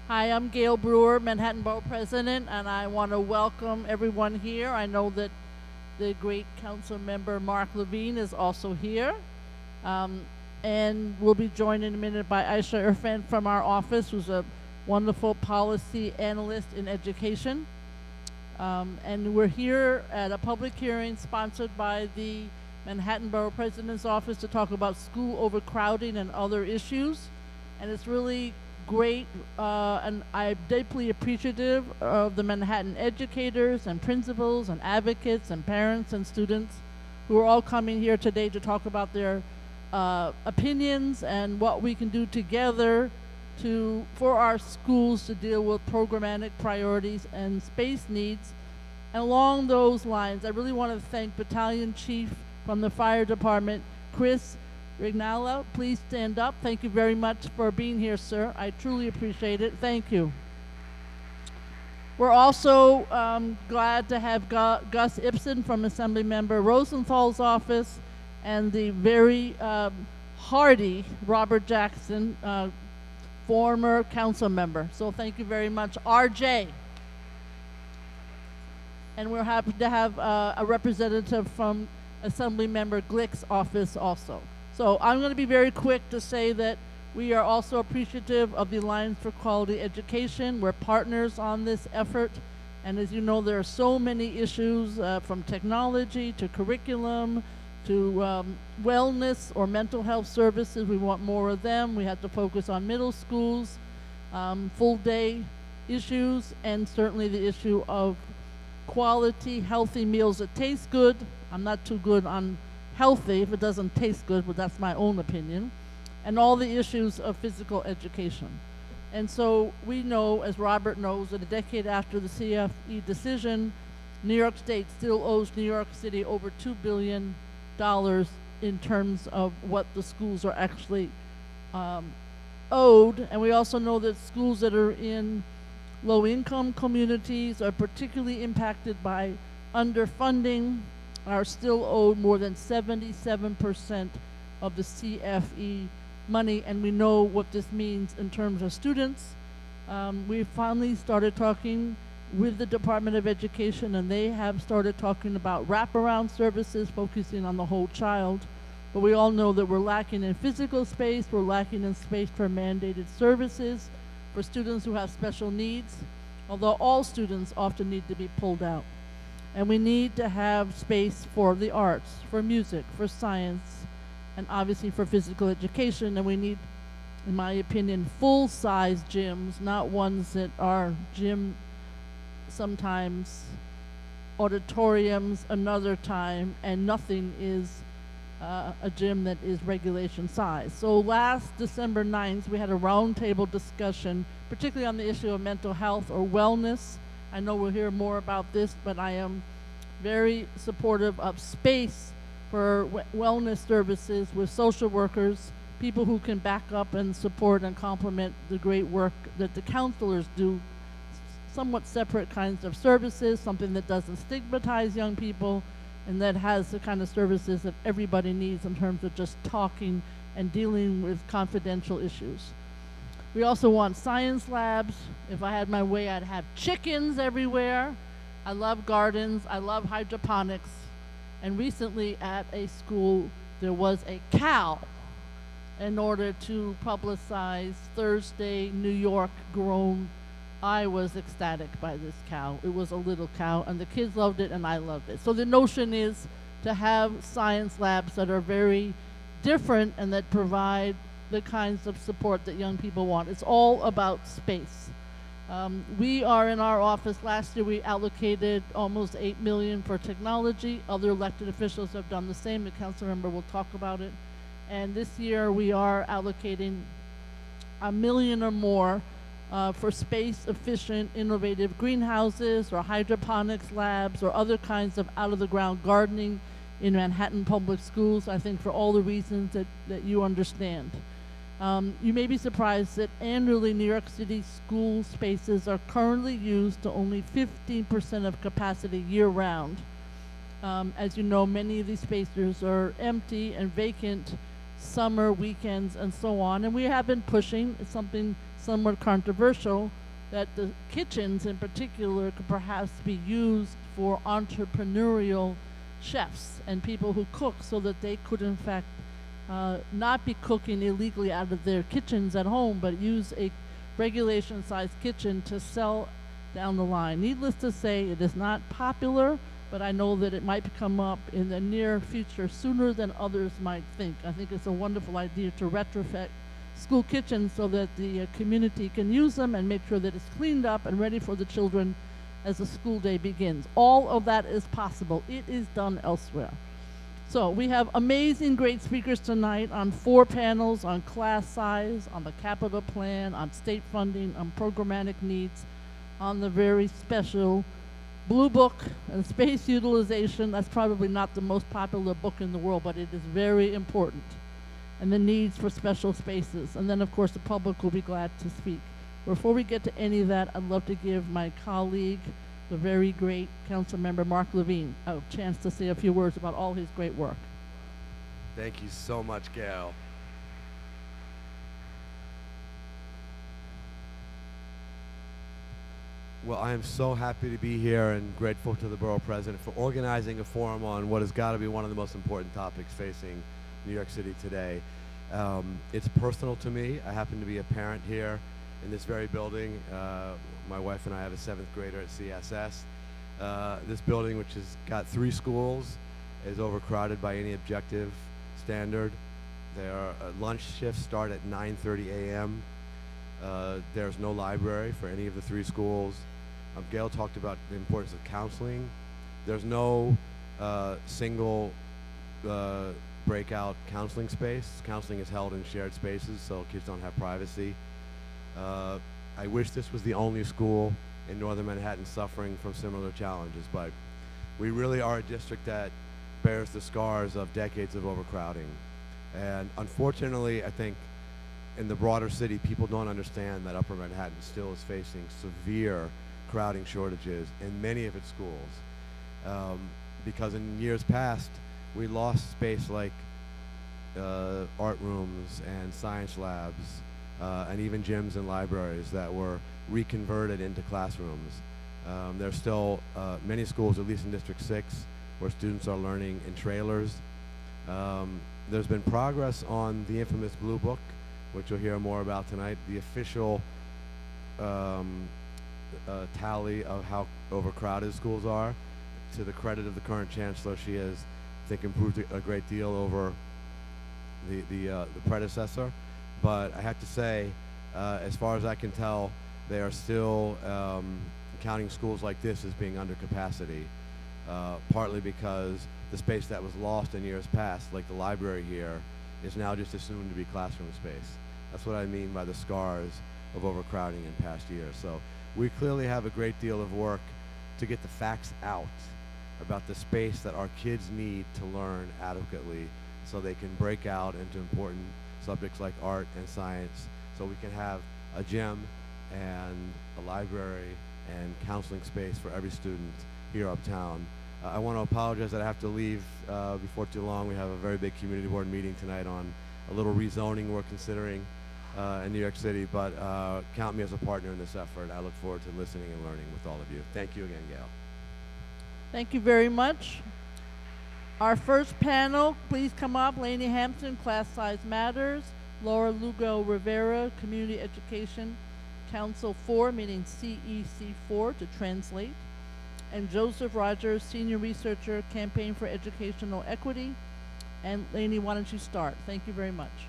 Hi, I'm Gail Brewer, Manhattan Borough President, and I want to welcome everyone here. I know that the great council member Mark Levine is also here. Um, and we'll be joined in a minute by Aisha Irfan from our office, who's a wonderful policy analyst in education. And we're here at a public hearing sponsored by the Manhattan Borough President's Office to talk about school overcrowding and other issues. And it's really great, and I'm deeply appreciative of the Manhattan educators and principals and advocates and parents and students who are all coming here today to talk about their opinions and what we can do together for our schools to deal with programmatic priorities and space needs. And along those lines, I really want to thank Battalion Chief from the Fire Department, Chris Rignala. Please stand up. Thank you very much for being here, sir. I truly appreciate it. Thank you. We're also glad to have Gus Ibsen from Assemblymember Rosenthal's office and the very hardy Robert Jackson, former council member. So thank you very much, RJ. And we're happy to have a representative from Assemblymember Glick's office also. So I'm going to be very quick to say that we are also appreciative of the Alliance for Quality Education. We're partners on this effort. And as you know, there are so many issues from technology to curriculum to wellness or mental health services. We want more of them. We have to focus on middle schools, full day issues, and certainly the issue of quality, healthy meals that taste good. I'm not too good on healthy if it doesn't taste good, but that's my own opinion, and all the issues of physical education. And so we know, as Robert knows, that a decade after the CFE decision, New York State still owes New York City over $2 billion in terms of what the schools are actually owed. And we also know that schools that are in low-income communities are particularly impacted by underfunding, are still owed more than 77% of the CFE money, and we know what this means in terms of students. We finally started talking with the Department of Education, and they have started talking about wraparound services focusing on the whole child. But we all know that we're lacking in physical space, we're lacking in space for mandated services for students who have special needs, although all students often need to be pulled out. And we need to have space for the arts, for music, for science, and obviously for physical education. And we need, in my opinion, full-size gyms, not ones that are sometimes auditoriums another time, and nothing is a gym that is regulation size. So last December 9th, we had a roundtable discussion, particularly on the issue of mental health or wellness. I know we'll hear more about this, but I am very supportive of space for wellness services with social workers, people who can back up and support and complement the great work that the counselors do, somewhat separate kinds of services, something that doesn't stigmatize young people, and that has the kind of services that everybody needs in terms of just talking and dealing with confidential issues. We also want science labs. If I had my way, I'd have chickens everywhere. I love gardens. I love hydroponics. And recently at a school, there was a cow in order to publicize Thursday New York grown. I was ecstatic by this cow. It was a little cow, and the kids loved it, and I loved it. So the notion is to have science labs that are very different and that provide the kinds of support that young people want. It's all about space. We are in our office, last year we allocated almost $8 million for technology. Other elected officials have done the same. The council member will talk about it. And this year we are allocating $1 million or more for space-efficient, innovative greenhouses or hydroponics labs or other kinds of out-of-the-ground gardening in Manhattan public schools, I think for all the reasons that you understand. You may be surprised that annually New York City school spaces are currently used to only 15% of capacity year-round. As you know, many of these spaces are empty and vacant summer, weekends, and so on. And we have been pushing. It's something somewhat controversial, that the kitchens in particular could perhaps be used for entrepreneurial chefs and people who cook, so that they could in fact not be cooking illegally out of their kitchens at home, but use a regulation-sized kitchen to sell down the line. Needless to say, it is not popular, but I know that it might come up in the near future sooner than others might think. I think it's a wonderful idea to retrofit school kitchens so that the community can use them and make sure that it's cleaned up and ready for the children as the school day begins. All of that is possible. It is done elsewhere. So we have amazing, great speakers tonight on 4 panels on class size, on the capital plan, on state funding, on programmatic needs, on the very special Blue Book and space utilization. That's probably not the most popular book in the world, but it is very important. And the needs for special spaces. And then, of course, the public will be glad to speak. Before we get to any of that, I'd love to give my colleague, the very great council member Mark Levine, a chance to say a few words about all his great work. Thank you so much, Gail. Well, I am so happy to be here and grateful to the borough president for organizing a forum on what has got to be one of the most important topics facing New York City today. It's personal to me. I happen to be a parent here in this very building. My wife and I have a 7th grader at CSS. This building, which has got 3 schools, is overcrowded by any objective standard. Their lunch shifts start at 9:30 a.m. There's no library for any of the 3 schools. Gail talked about the importance of counseling. There's no single breakout counseling space. Counseling is held in shared spaces, so kids don't have privacy. I wish this was the only school in northern Manhattan suffering from similar challenges, but we really are a district that bears the scars of decades of overcrowding. And unfortunately, I think in the broader city, people don't understand that Upper Manhattan still is facing severe crowding shortages in many of its schools. Because in years past, we lost space like art rooms and science labs, and even gyms and libraries that were reconverted into classrooms. There's still many schools, at least in District 6, where students are learning in trailers. There's been progress on the infamous Blue Book, which you'll hear more about tonight. The official tally of how overcrowded schools are. To the credit of the current chancellor, she has, I think, improved a great deal over the predecessor. But I have to say, as far as I can tell, they are still counting schools like this as being under capacity, partly because the space that was lost in years past, like the library here, is now just assumed to be classroom space. That's what I mean by the scars of overcrowding in past years. So we clearly have a great deal of work to get the facts out about the space that our kids need to learn adequately so they can break out into important subjects like art and science, so we can have a gym and a library and counseling space for every student here uptown. I want to apologize that I have to leave before too long. We have a very big community board meeting tonight on a little rezoning we're considering in New York City, but count me as a partner in this effort. I look forward to listening and learning with all of you. Thank you again, Gail. Thank you very much. Our first panel, please come up. Lainey Hampton, Class Size Matters. Laura Lugo Rivera, Community Education Council 4, meaning CEC4 to translate. And Joseph Rogers, Senior Researcher, Campaign for Educational Equity. And Lainey, why don't you start? Thank you very much.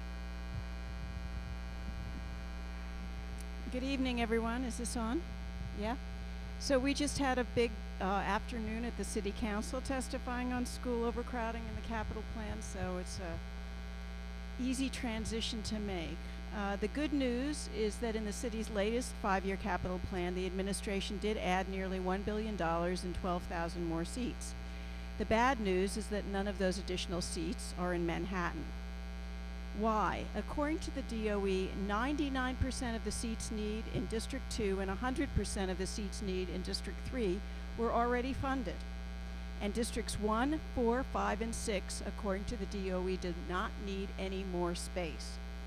Good evening, everyone. Is this on? Yeah? So we just had a big afternoon at the City Council testifying on school overcrowding in the capital plan, so it's a easy transition to make. The good news is that in the city's latest 5-year capital plan, the administration did add nearly $1 billion and 12,000 more seats. The bad news is that none of those additional seats are in Manhattan. Why? According to the DOE, 99% of the seats need in District 2 and 100% of the seats need in District 3 were already funded. And Districts 1, 4, 5, and 6, according to the DOE, did not need any more space.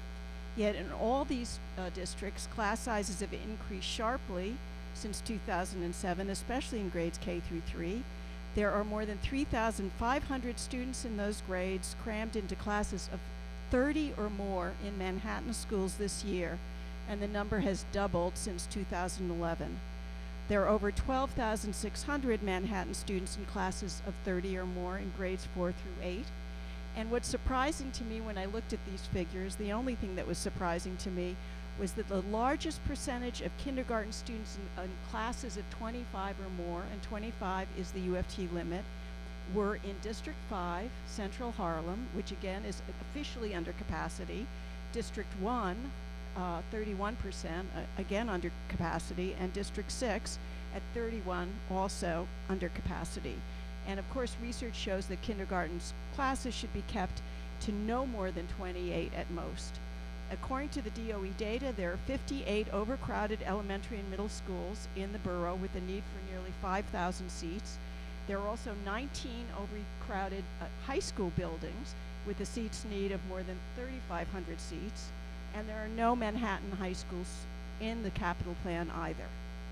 Yet in all these districts, class sizes have increased sharply since 2007, especially in grades K through 3. There are more than 3,500 students in those grades crammed into classes of 30 or more in Manhattan schools this year, and the number has doubled since 2011. There are over 12,600 Manhattan students in classes of 30 or more in grades 4 through 8. And what's surprising to me when I looked at these figures, the only thing that was surprising to me was that the largest percentage of kindergarten students in classes of 25 or more, and 25 is the UFT limit, were in District 5, Central Harlem, which again is officially under capacity, District 1, 31%, again under capacity, and District 6 at 31, also under capacity. And of course, research shows that kindergarten classes should be kept to no more than 28 at most. According to the DOE data, there are 58 overcrowded elementary and middle schools in the borough with a need for nearly 5,000 seats. There are also 19 overcrowded high school buildings with a seats need of more than 3,500 seats. And there are no Manhattan high schools in the capital plan either.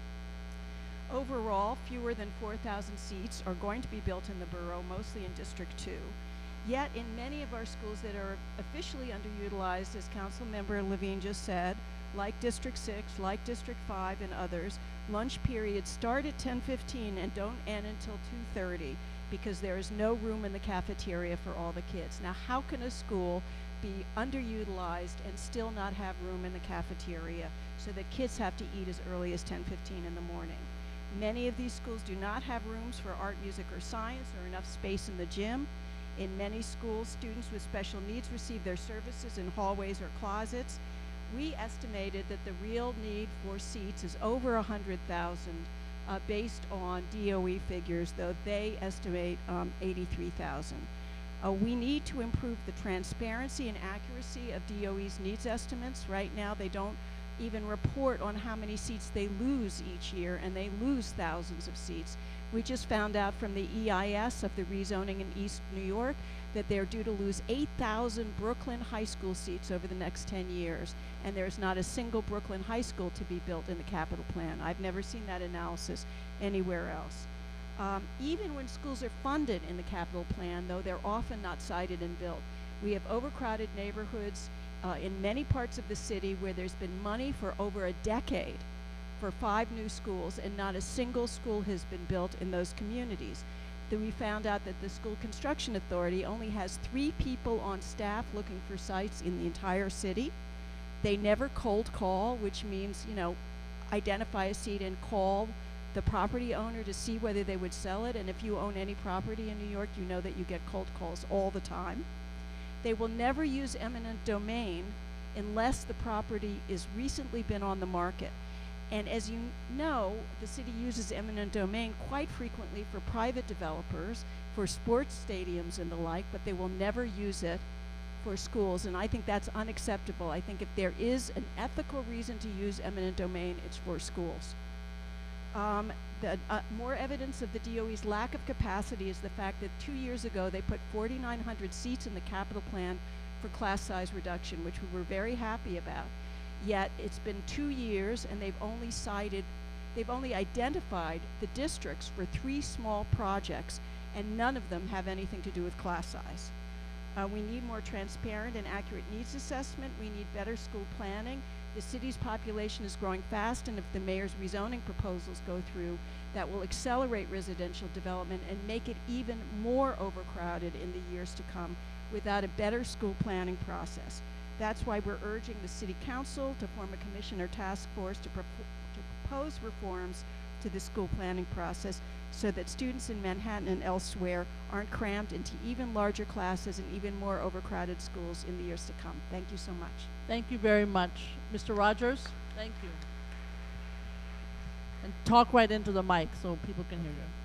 Overall, fewer than 4,000 seats are going to be built in the borough, mostly in District 2. Yet in many of our schools that are officially underutilized, as Councilmember Levine just said, like District 6, like District 5 and others, lunch periods start at 10:15 and don't end until 2:30 because there is no room in the cafeteria for all the kids. Now, how can a school be underutilized and still not have room in the cafeteria so that kids have to eat as early as 10:15 in the morning? Many of these schools do not have rooms for art, music, or science, or enough space in the gym. In many schools, students with special needs receive their services in hallways or closets. We estimated that the real need for seats is over 100,000 based on DOE figures, though they estimate 83,000. We need to improve the transparency and accuracy of DOE's needs estimates. Right now, they don't even report on how many seats they lose each year, and they lose thousands of seats. We just found out from the EIS of the rezoning in East New York that they're due to lose 8,000 Brooklyn high school seats over the next 10 years, and there's not a single Brooklyn high school to be built in the capital plan. I've never seen that analysis anywhere else. Even when schools are funded in the capital plan, though, they're often not sited and built. We have overcrowded neighborhoods in many parts of the city where there's been money for over a decade for 5 new schools, and not a single school has been built in those communities. Then we found out that the School Construction Authority only has 3 people on staff looking for sites in the entire city. They never cold call, which means, you know, identify a seat and call the property owner to see whether they would sell it. And if you own any property in New York, you know that you get cold calls all the time. They will never use eminent domain unless the property is recently been on the market. And as you know, the city uses eminent domain quite frequently for private developers, for sports stadiums and the like, but they will never use it for schools, and I think that's unacceptable. I think if there is an ethical reason to use eminent domain, it's for schools. More evidence of the DOE's lack of capacity is the fact that 2 years ago they put 4,900 seats in the capital plan for class size reduction, which we were very happy about. Yet it's been 2 years and they've only identified the districts for 3 small projects, and none of them have anything to do with class size. We need more transparent and accurate needs assessment. We need better school planning. The city's population is growing fast, and if the mayor's rezoning proposals go through, that will accelerate residential development and make it even more overcrowded in the years to come without a better school planning process. That's why we're urging the City Council to form a commission or task force to propose reforms to the school planning process so that students in Manhattan and elsewhere aren't crammed into even larger classes and even more overcrowded schools in the years to come. Thank you so much. Thank you very much. Mr. Rogers? Thank you. And talk right into the mic so people can hear you.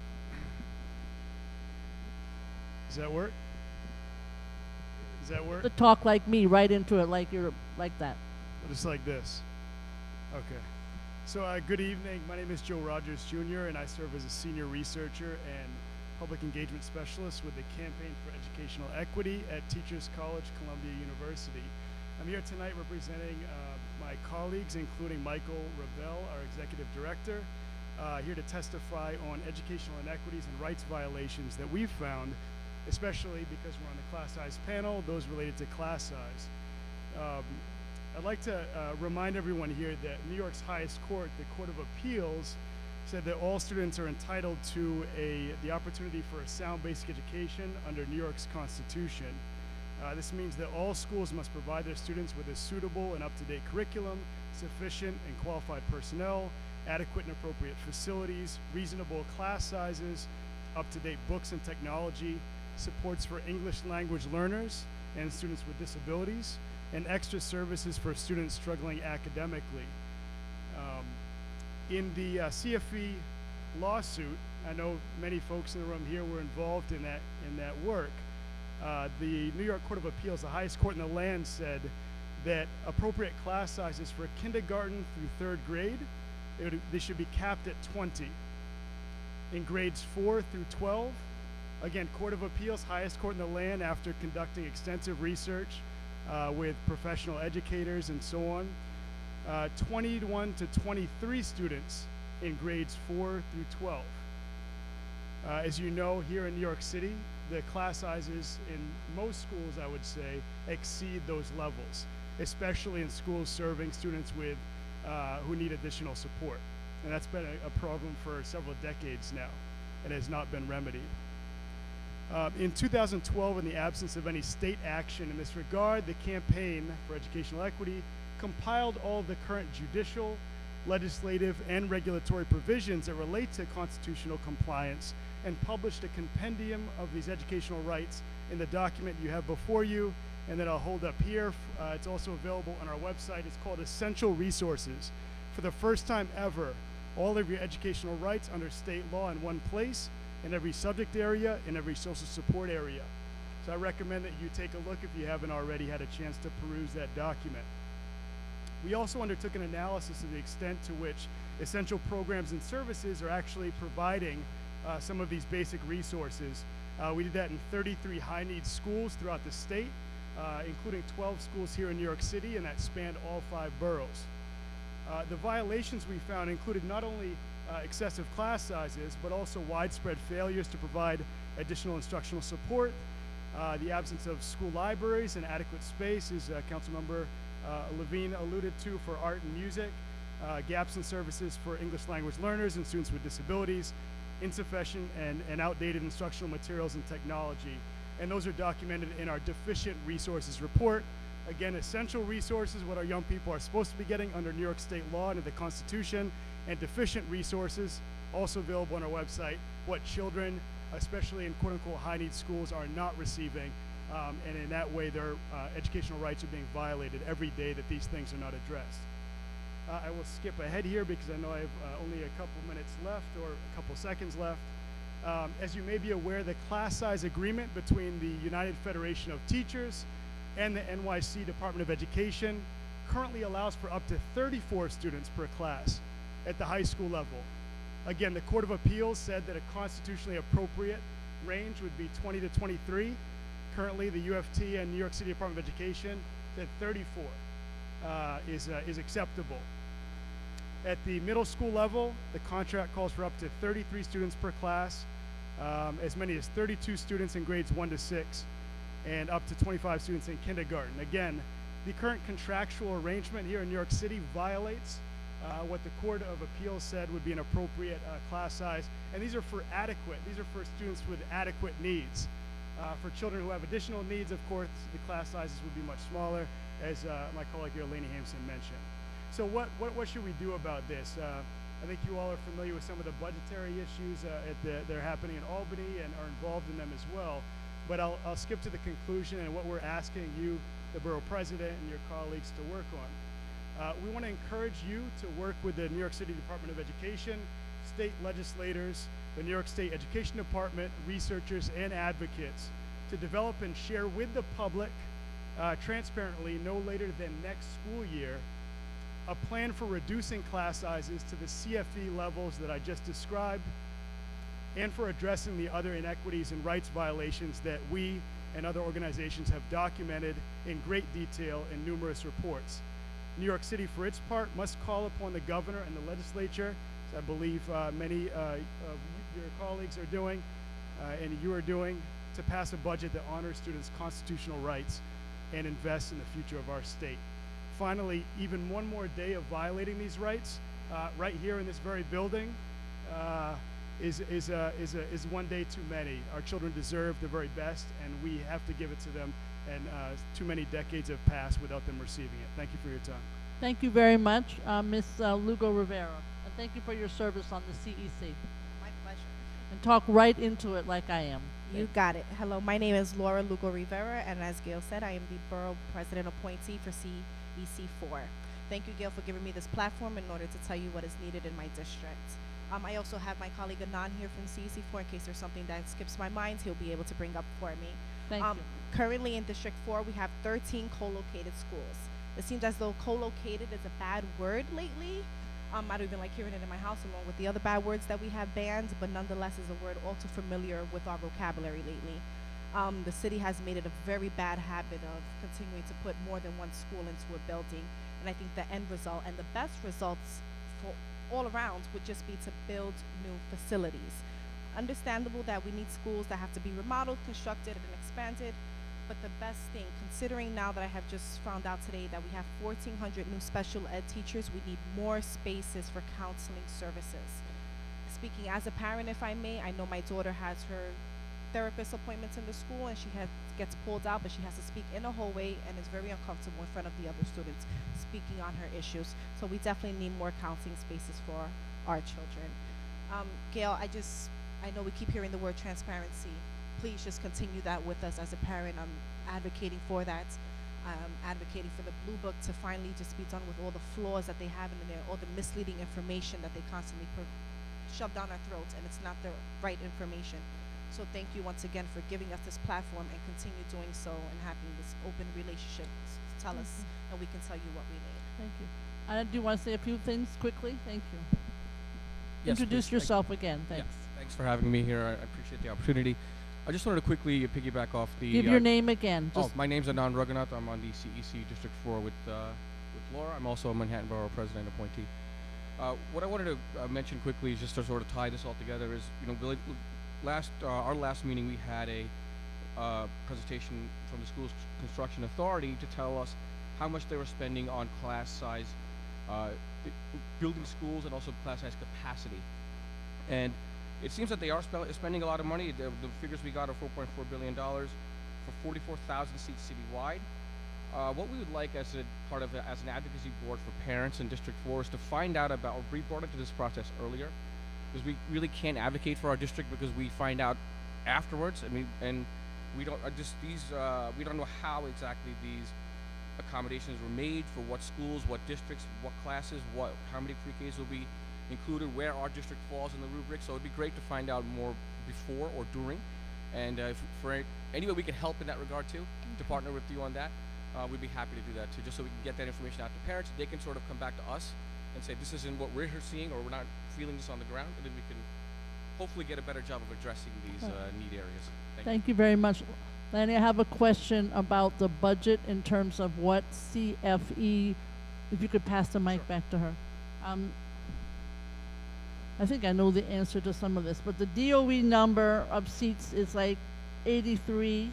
Does that work? Does that work? To talk like me, right into it, like you're like that. Just like this. Okay. So good evening. My name is Joe Rogers Jr., and I serve as a senior researcher and public engagement specialist with the Campaign for Educational Equity at Teachers College, Columbia University. I'm here tonight representing my colleagues, including Michael Ravel, our Executive Director, here to testify on educational inequities and rights violations that we've found, especially because we're on the class size panel, those related to class size. I'd like to remind everyone here that New York's highest court, the Court of Appeals, said that all students are entitled to the opportunity for a sound basic education under New York's Constitution. This means that all schools must provide their students with a suitable and up-to-date curriculum, sufficient and qualified personnel, adequate and appropriate facilities, reasonable class sizes, up-to-date books and technology, supports for English language learners and students with disabilities, and extra services for students struggling academically. In the CFE lawsuit, I know many folks in the room here were involved in that work. The New York Court of Appeals, the highest court in the land, said that appropriate class sizes for kindergarten through 3rd grade, they should be capped at 20. In grades 4 through 12, again, Court of Appeals, highest court in the land, after conducting extensive research with professional educators and so on, 21 to 23 students in grades 4 through 12. As you know, here in New York City, the class sizes in most schools, I would say, exceed those levels, especially in schools serving students with who need additional support. And that's been a problem for several decades now and has not been remedied. In 2012, in the absence of any state action in this regard, the Campaign for Educational Equity compiled all of the current judicial, legislative, and regulatory provisions that relate to constitutional compliance and published a compendium of these educational rights in the document you have before you and that I'll hold up here. It's also available on our website. It's called Essential Resources. For the first time ever, all of your educational rights under state law in one place, in every subject area, in every social support area. So I recommend that you take a look if you haven't already had a chance to peruse that document. We also undertook an analysis of the extent to which essential programs and services are actually providing some of these basic resources. We did that in 33 high-needs schools throughout the state, including 12 schools here in New York City, and that spanned all 5 boroughs. The violations we found included not only excessive class sizes, but also widespread failures to provide additional instructional support, the absence of school libraries and adequate space, as Councilmember Levine alluded to, for art and music, gaps in services for English language learners and students with disabilities, insufficient and outdated instructional materials and technology. And those are documented in our deficient resources report. Again, essential resources, what our young people are supposed to be getting under New York state law and the Constitution, and deficient resources, also available on our website, what children, especially in quote-unquote high-needs schools, are not receiving. And in that way, their educational rights are being violated every day that these things are not addressed. I will skip ahead here because I know I have only a couple minutes left, or a couple seconds left. As you may be aware, the class size agreement between the United Federation of Teachers and the NYC Department of Education currently allows for up to 34 students per class at the high school level. Again, the Court of Appeals said that a constitutionally appropriate range would be 20 to 23. Currently, the UFT and New York City Department of Education said 34 is acceptable. At the middle school level, the contract calls for up to 33 students per class, as many as 32 students in grades 1 to 6, and up to 25 students in kindergarten. Again, the current contractual arrangement here in New York City violates what the Court of Appeals said would be an appropriate class size, and these are for students with adequate needs. For children who have additional needs, of course, the class sizes would be much smaller, as my colleague here, Lainey Hampson, mentioned. So what should we do about this? I think you all are familiar with some of the budgetary issues that are happening in Albany and are involved in them as well. But I'll skip to the conclusion and what we're asking you, the borough president, and your colleagues to work on. We want to encourage you to work with the New York City Department of Education, state legislators, the New York State Education Department, researchers, and advocates to develop and share with the public transparently, no later than next school year, a plan for reducing class sizes to the CFE levels that I just described, and for addressing the other inequities and rights violations that we and other organizations have documented in great detail in numerous reports. New York City, for its part, must call upon the governor and the legislature, as I believe many of your colleagues are doing, and you are doing, to pass a budget that honors students' constitutional rights and invests in the future of our state. Finally, even one more day of violating these rights right here in this very building is one day too many. Our children deserve the very best, and we have to give it to them, and too many decades have passed without them receiving it. Thank you for your time. Thank you very much, Ms. Lugo Rivera, and thank you for your service on the CEC. My pleasure. And talk right into it like I am. You got it. Hello, my name is Laura Lugo Rivera, and as Gail said, I am the Borough President appointee for CEC 4. Thank you, Gail, for giving me this platform in order to tell you what is needed in my district. I also have my colleague Anan here from CEC 4 in case there's something that skips my mind, he'll be able to bring up for me. Thank you. Currently in District 4, we have 13 co-located schools. It seems as though co-located is a bad word lately. I don't even like hearing it in my house along with the other bad words that we have banned, but nonetheless is a word all too familiar with our vocabulary lately. The city has made it a very bad habit of continuing to put more than one school into a building, and I think the end result and the best results for all around would just be to build new facilities. Understandable that we need schools that have to be remodeled, constructed, and expanded, but the best thing, considering now that I have just found out today that we have 1,400 new special ed teachers, we need more spaces for counseling services. Speaking as a parent, if I may, I know my daughter has her therapist appointments in the school, and she gets pulled out, but she has to speak in a hallway and is very uncomfortable in front of the other students speaking on her issues. So we definitely need more counseling spaces for our children. Gail, I know we keep hearing the word transparency. Please just continue that with us as a parent. I'm advocating for that. Advocating for the Blue Book to finally just be done with all the flaws that they have in there, all the misleading information that they constantly shove down our throats, and it's not the right information. So thank you once again for giving us this platform and continue doing so and having this open relationship to tell us, and we can tell you what we need. Thank you. I do want to say a few things quickly. Thank you. Yes, Introduce please. yourself again. Thanks. Yes, thanks for having me here. I appreciate the opportunity. I just wanted to quickly piggyback off the. Give your name again. My name's Anand Raghunath. I'm on the CEC District 4 with Laura. I'm also a Manhattan Borough President appointee. What I wanted to mention quickly is just to sort of tie this all together is, our last meeting we had a presentation from the school's construction authority to tell us how much they were spending on class size, building schools, and also class size capacity. And it seems that they are spending a lot of money. The figures we got are $4.4 billion for 44,000 seats citywide. What we would like as an advocacy board for parents in District 4 is to find out about, or be brought into this process earlier, because we really can't advocate for our district because we find out afterwards, and we don't we don't know how exactly these accommodations were made for what schools, what districts, what classes, how many pre-Ks will be included, where our district falls in the rubric. So it'd be great to find out more before or during, and if for any way we can help in that regard too, to partner with you on that, we'd be happy to do that too, just so we can get that information out to parents. They can sort of come back to us and say, this isn't what we're seeing, or we're not feeling this on the ground, and then we can hopefully get a better job of addressing these need areas. Thank you very much. Lanny, I have a question about the budget in terms of what CFE, if you could pass the mic back to her. I think I know the answer to some of this, but the DOE number of seats is like 83,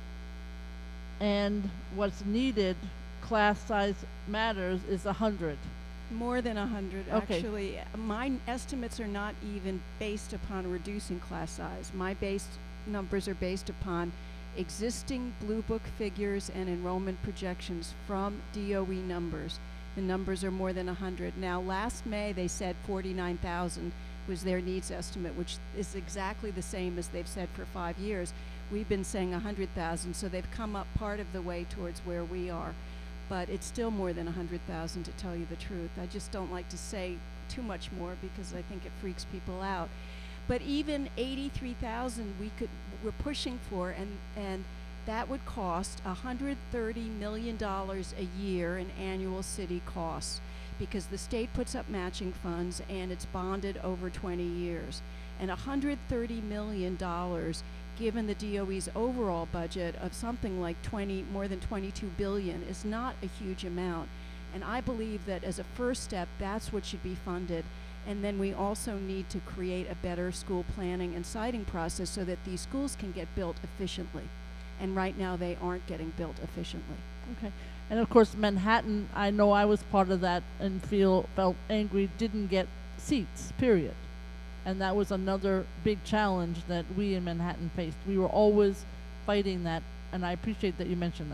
and what's needed, class size matters, is 100. More than 100, Okay. actually. My estimates are not even based upon reducing class size. My numbers are based upon existing Blue Book figures and enrollment projections from DOE numbers. The numbers are more than 100. Now, last May, they said 49,000 was their needs estimate, which is exactly the same as they've said for 5 years. We've been saying 100,000, so they've come up part of the way towards where we are. But it's still more than 100,000, to tell you the truth. I just don't like to say too much more because I think it freaks people out. But even 83,000 we're pushing for, and that would cost $130 million a year in annual city costs, because the state puts up matching funds and it's bonded over 20 years. And $130 million given the DOE's overall budget of something like more than 22 billion, is not a huge amount. And I believe that as a first step, that's what should be funded. And then we also need to create a better school planning and siting process so that these schools can get built efficiently. And right now they aren't getting built efficiently. Okay. And of course, Manhattan, I know I was part of that and felt angry, didn't get seats, period. And that was another big challenge that we in Manhattan faced. We were always fighting that, and I appreciate that you mentioned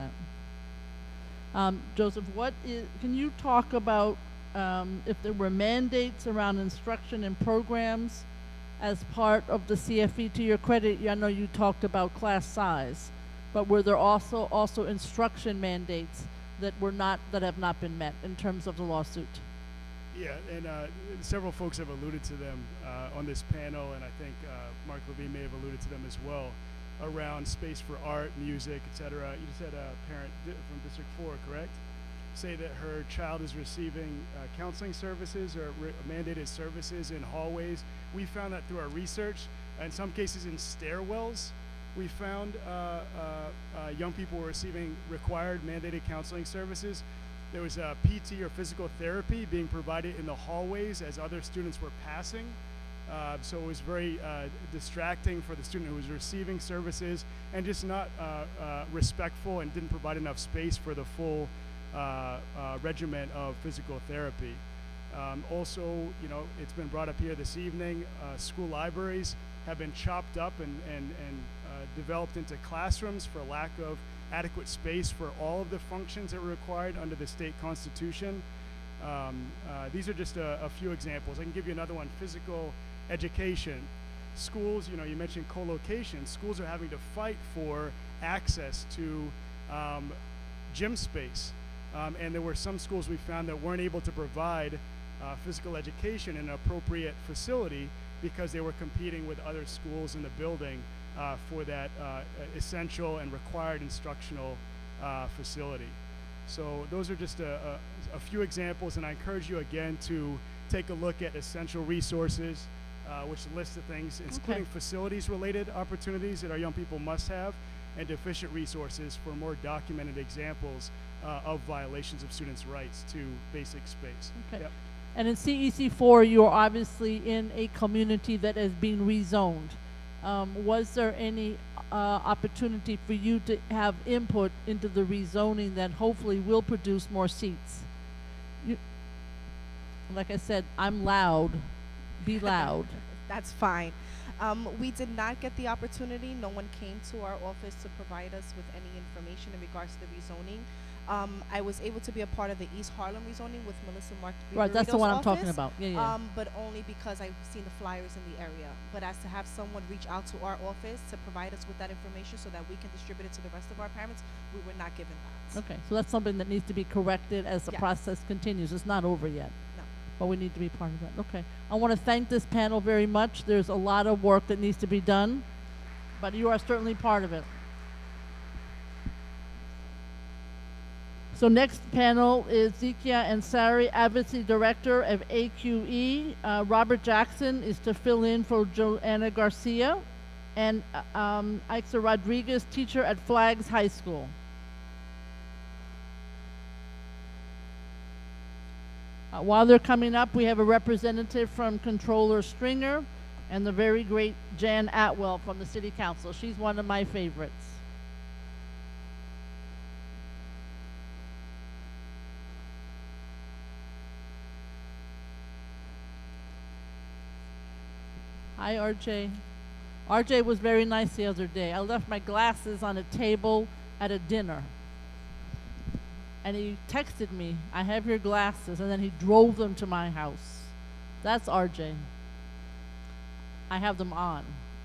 that. Joseph, can you talk about if there were mandates around instruction and programs as part of the CFE? To your credit, I know you talked about class size, but were there also instruction mandates that have not been met in terms of the lawsuit? Yeah, and several folks have alluded to them on this panel, and I think Mark Levine may have alluded to them as well, around space for art, music, etc. You just had a parent from District 4, correct? Say that her child is receiving counseling services or mandated services in hallways. We found that through our research. In some cases in stairwells, we found young people were receiving required mandated counseling services. There was PT or physical therapy being provided in the hallways as other students were passing. So it was very distracting for the student who was receiving services and just not respectful and didn't provide enough space for the full regimen of physical therapy. Also, it's been brought up here this evening, school libraries have been chopped up and developed into classrooms for lack of adequate space for all of the functions that were required under the state constitution. These are just a few examples. I can give you another one, physical education. Schools, you mentioned co-location. Schools are having to fight for access to gym space. And there were some schools we found that weren't able to provide physical education in an appropriate facility because they were competing with other schools in the building for that essential and required instructional facility. So those are just a few examples, and I encourage you again to take a look at essential resources, which lists the things, including facilities-related opportunities that our young people must have, and deficient resources for more documented examples of violations of students' rights to basic space. Okay. Yep. And in CEC4, you're obviously in a community that has been rezoned. Was there any opportunity for you to have input into the rezoning that hopefully will produce more seats? Like I said, I'm loud. Be loud. That's fine. We did not get the opportunity. No one came to our office to provide us with any information in regards to the rezoning. I was able to be a part of the East Harlem rezoning with Melissa Mark. Right, that's the one I'm talking about. Yeah, yeah. But only because I've seen the flyers in the area. But as to have someone reach out to our office to provide us with that information so that we can distribute it to the rest of our parents, we were not given that. Okay, so that's something that needs to be corrected as the process continues. It's not over yet. No. But we need to be part of that. Okay. I want to thank this panel very much. There's a lot of work that needs to be done, but you are certainly part of it. So next panel is Zikia Ansari, Advocacy Director of AQE. Robert Jackson is to fill in for Joanna Garcia, and Aixa Rodriguez, teacher at Flags High School. While they're coming up, we have a representative from Controller Stringer and the very great Jan Atwell from the City Council. She's one of my favorites. Hi, RJ. RJ was very nice the other day. I left my glasses on a table at a dinner. And he texted me, I have your glasses, and then he drove them to my house. That's RJ. I have them on.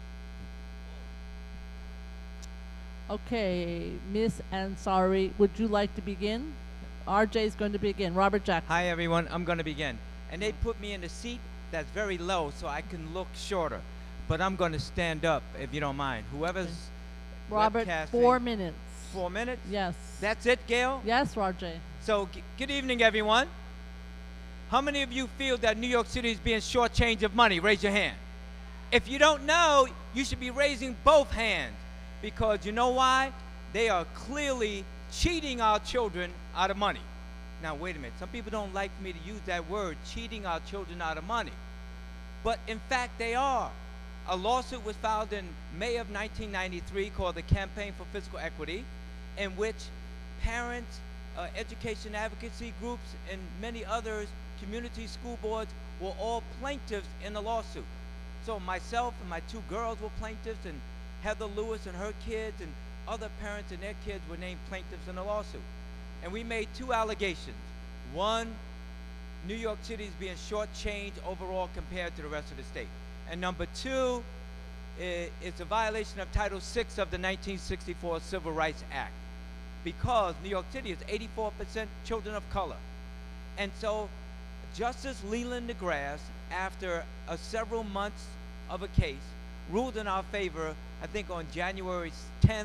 Okay, Miss Ansari, would you like to begin? RJ is going to begin. Robert Jackson. Hi, everyone. I'm going to begin. And they put me in a seat that's very low so I can look shorter. But I'm going to stand up, if you don't mind. Whoever's Robert, 4 minutes. 4 minutes? Yes. That's it, Gail? Yes, RJ. So, good evening, everyone. How many of you feel that New York City is being shortchanged of money? Raise your hand. If you don't know, you should be raising both hands, because you know why? They are clearly cheating our children out of money. Now, wait a minute. Some people don't like me to use that word, cheating our children out of money. But in fact, they are. A lawsuit was filed in May of 1993 called the Campaign for Fiscal Equity, in which parents, education advocacy groups, and many others, community school boards, were all plaintiffs in the lawsuit. So myself and my 2 girls were plaintiffs, and Heather Lewis and her kids, and other parents and their kids were named plaintiffs in the lawsuit. And we made 2 allegations. One, New York City is being shortchanged overall compared to the rest of the state. And number 2, it's a violation of Title VI of the 1964 Civil Rights Act, because New York City is 84% children of color. And so Justice Leland DeGrasse, after several months of a case, ruled in our favor, I think on January 10th,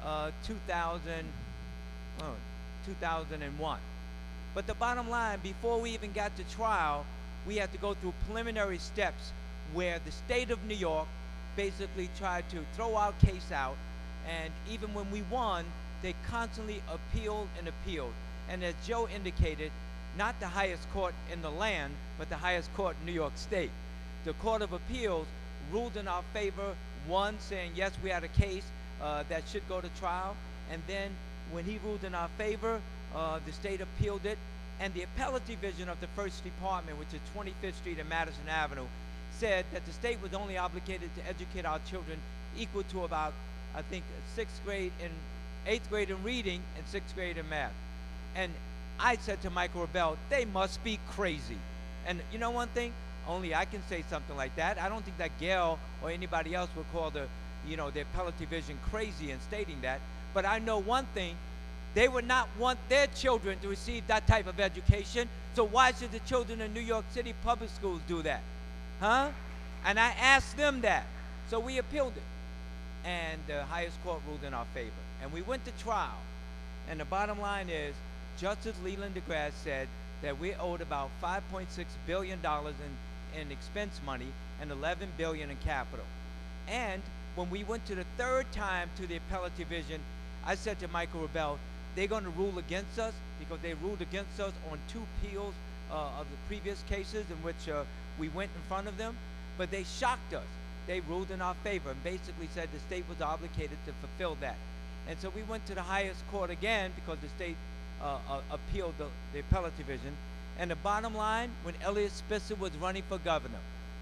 2001. But the bottom line, before we even got to trial, we had to go through preliminary steps where the state of New York basically tried to throw our case out, and even when we won, they constantly appealed and appealed. And as Joe indicated, not the highest court in the land, but the highest court in New York State. The Court of Appeals ruled in our favor, one, saying yes, we had a case that should go to trial, and then when he ruled in our favor, the state appealed it, and the appellate division of the First Department, which is 25th Street and Madison Avenue, said that the state was only obligated to educate our children equal to about, I think, 6th grade and 8th grade in reading and 6th grade in math. And I said to Michael Rebell, they must be crazy. And you know one thing? Only I can say something like that. I don't think that Gail or anybody else would call the appellate division crazy in stating that. But I know one thing, they would not want their children to receive that type of education. So why should the children in New York City public schools do that? Huh? And I asked them that. So we appealed it. And the highest court ruled in our favor. And we went to trial. And the bottom line is, Justice Leland DeGrasse said that we owed about $5.6 billion in expense money and $11 billion in capital. And when we went to the 3rd time to the appellate division, I said to Michael Rebell, they're going to rule against us, because they ruled against us on 2 appeals of the previous cases in which we went in front of them, but they shocked us. They ruled in our favor and basically said the state was obligated to fulfill that. And so we went to the highest court again, because the state appealed the appellate division. And the bottom line, when Eliot Spitzer was running for governor,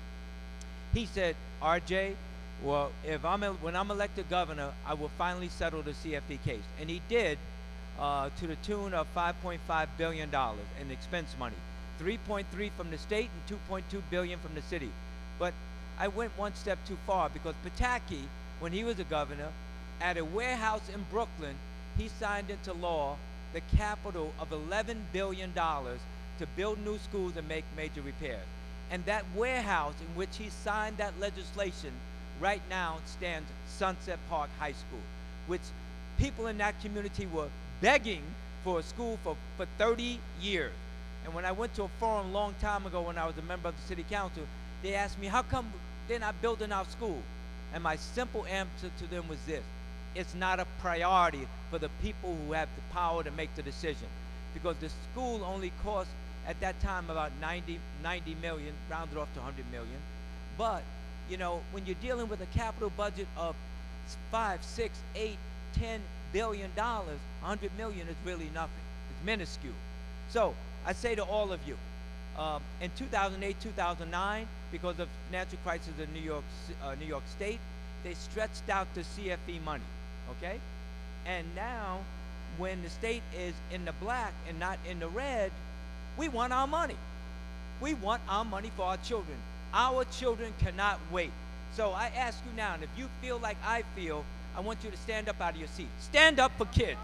he said, RJ, well, when I'm elected governor, I will finally settle the CFD case. And he did, to the tune of $5.5 billion in expense money. 3.3 from the state and 2.2 billion from the city. But I went one step too far, because Pataki, when he was a governor, at a warehouse in Brooklyn, he signed into law the capital of $11 billion to build new schools and make major repairs. And that warehouse in which he signed that legislation right now stands Sunset Park High School, which people in that community were begging for a school for 30 years. And when I went to a forum a long time ago when I was a member of the city council, they asked me, how come they're not building our school? And my simple answer to them was this: it's not a priority for the people who have the power to make the decision. Because the school only cost, at that time, about 90 million, rounded off to 100 million. But, you know, when you're dealing with a capital budget of 5, 6, 8, 10 billion dollars, 100 million is really nothing. It's minuscule. So I say to all of you, in 2008, 2009, because of financial crisis in New York State, they stretched out the CFE money, okay? And now, when the state is in the black and not in the red, we want our money. We want our money for our children. Our children cannot wait. So I ask you now, and if you feel like I feel, I want you to stand up out of your seat. Stand up for kids.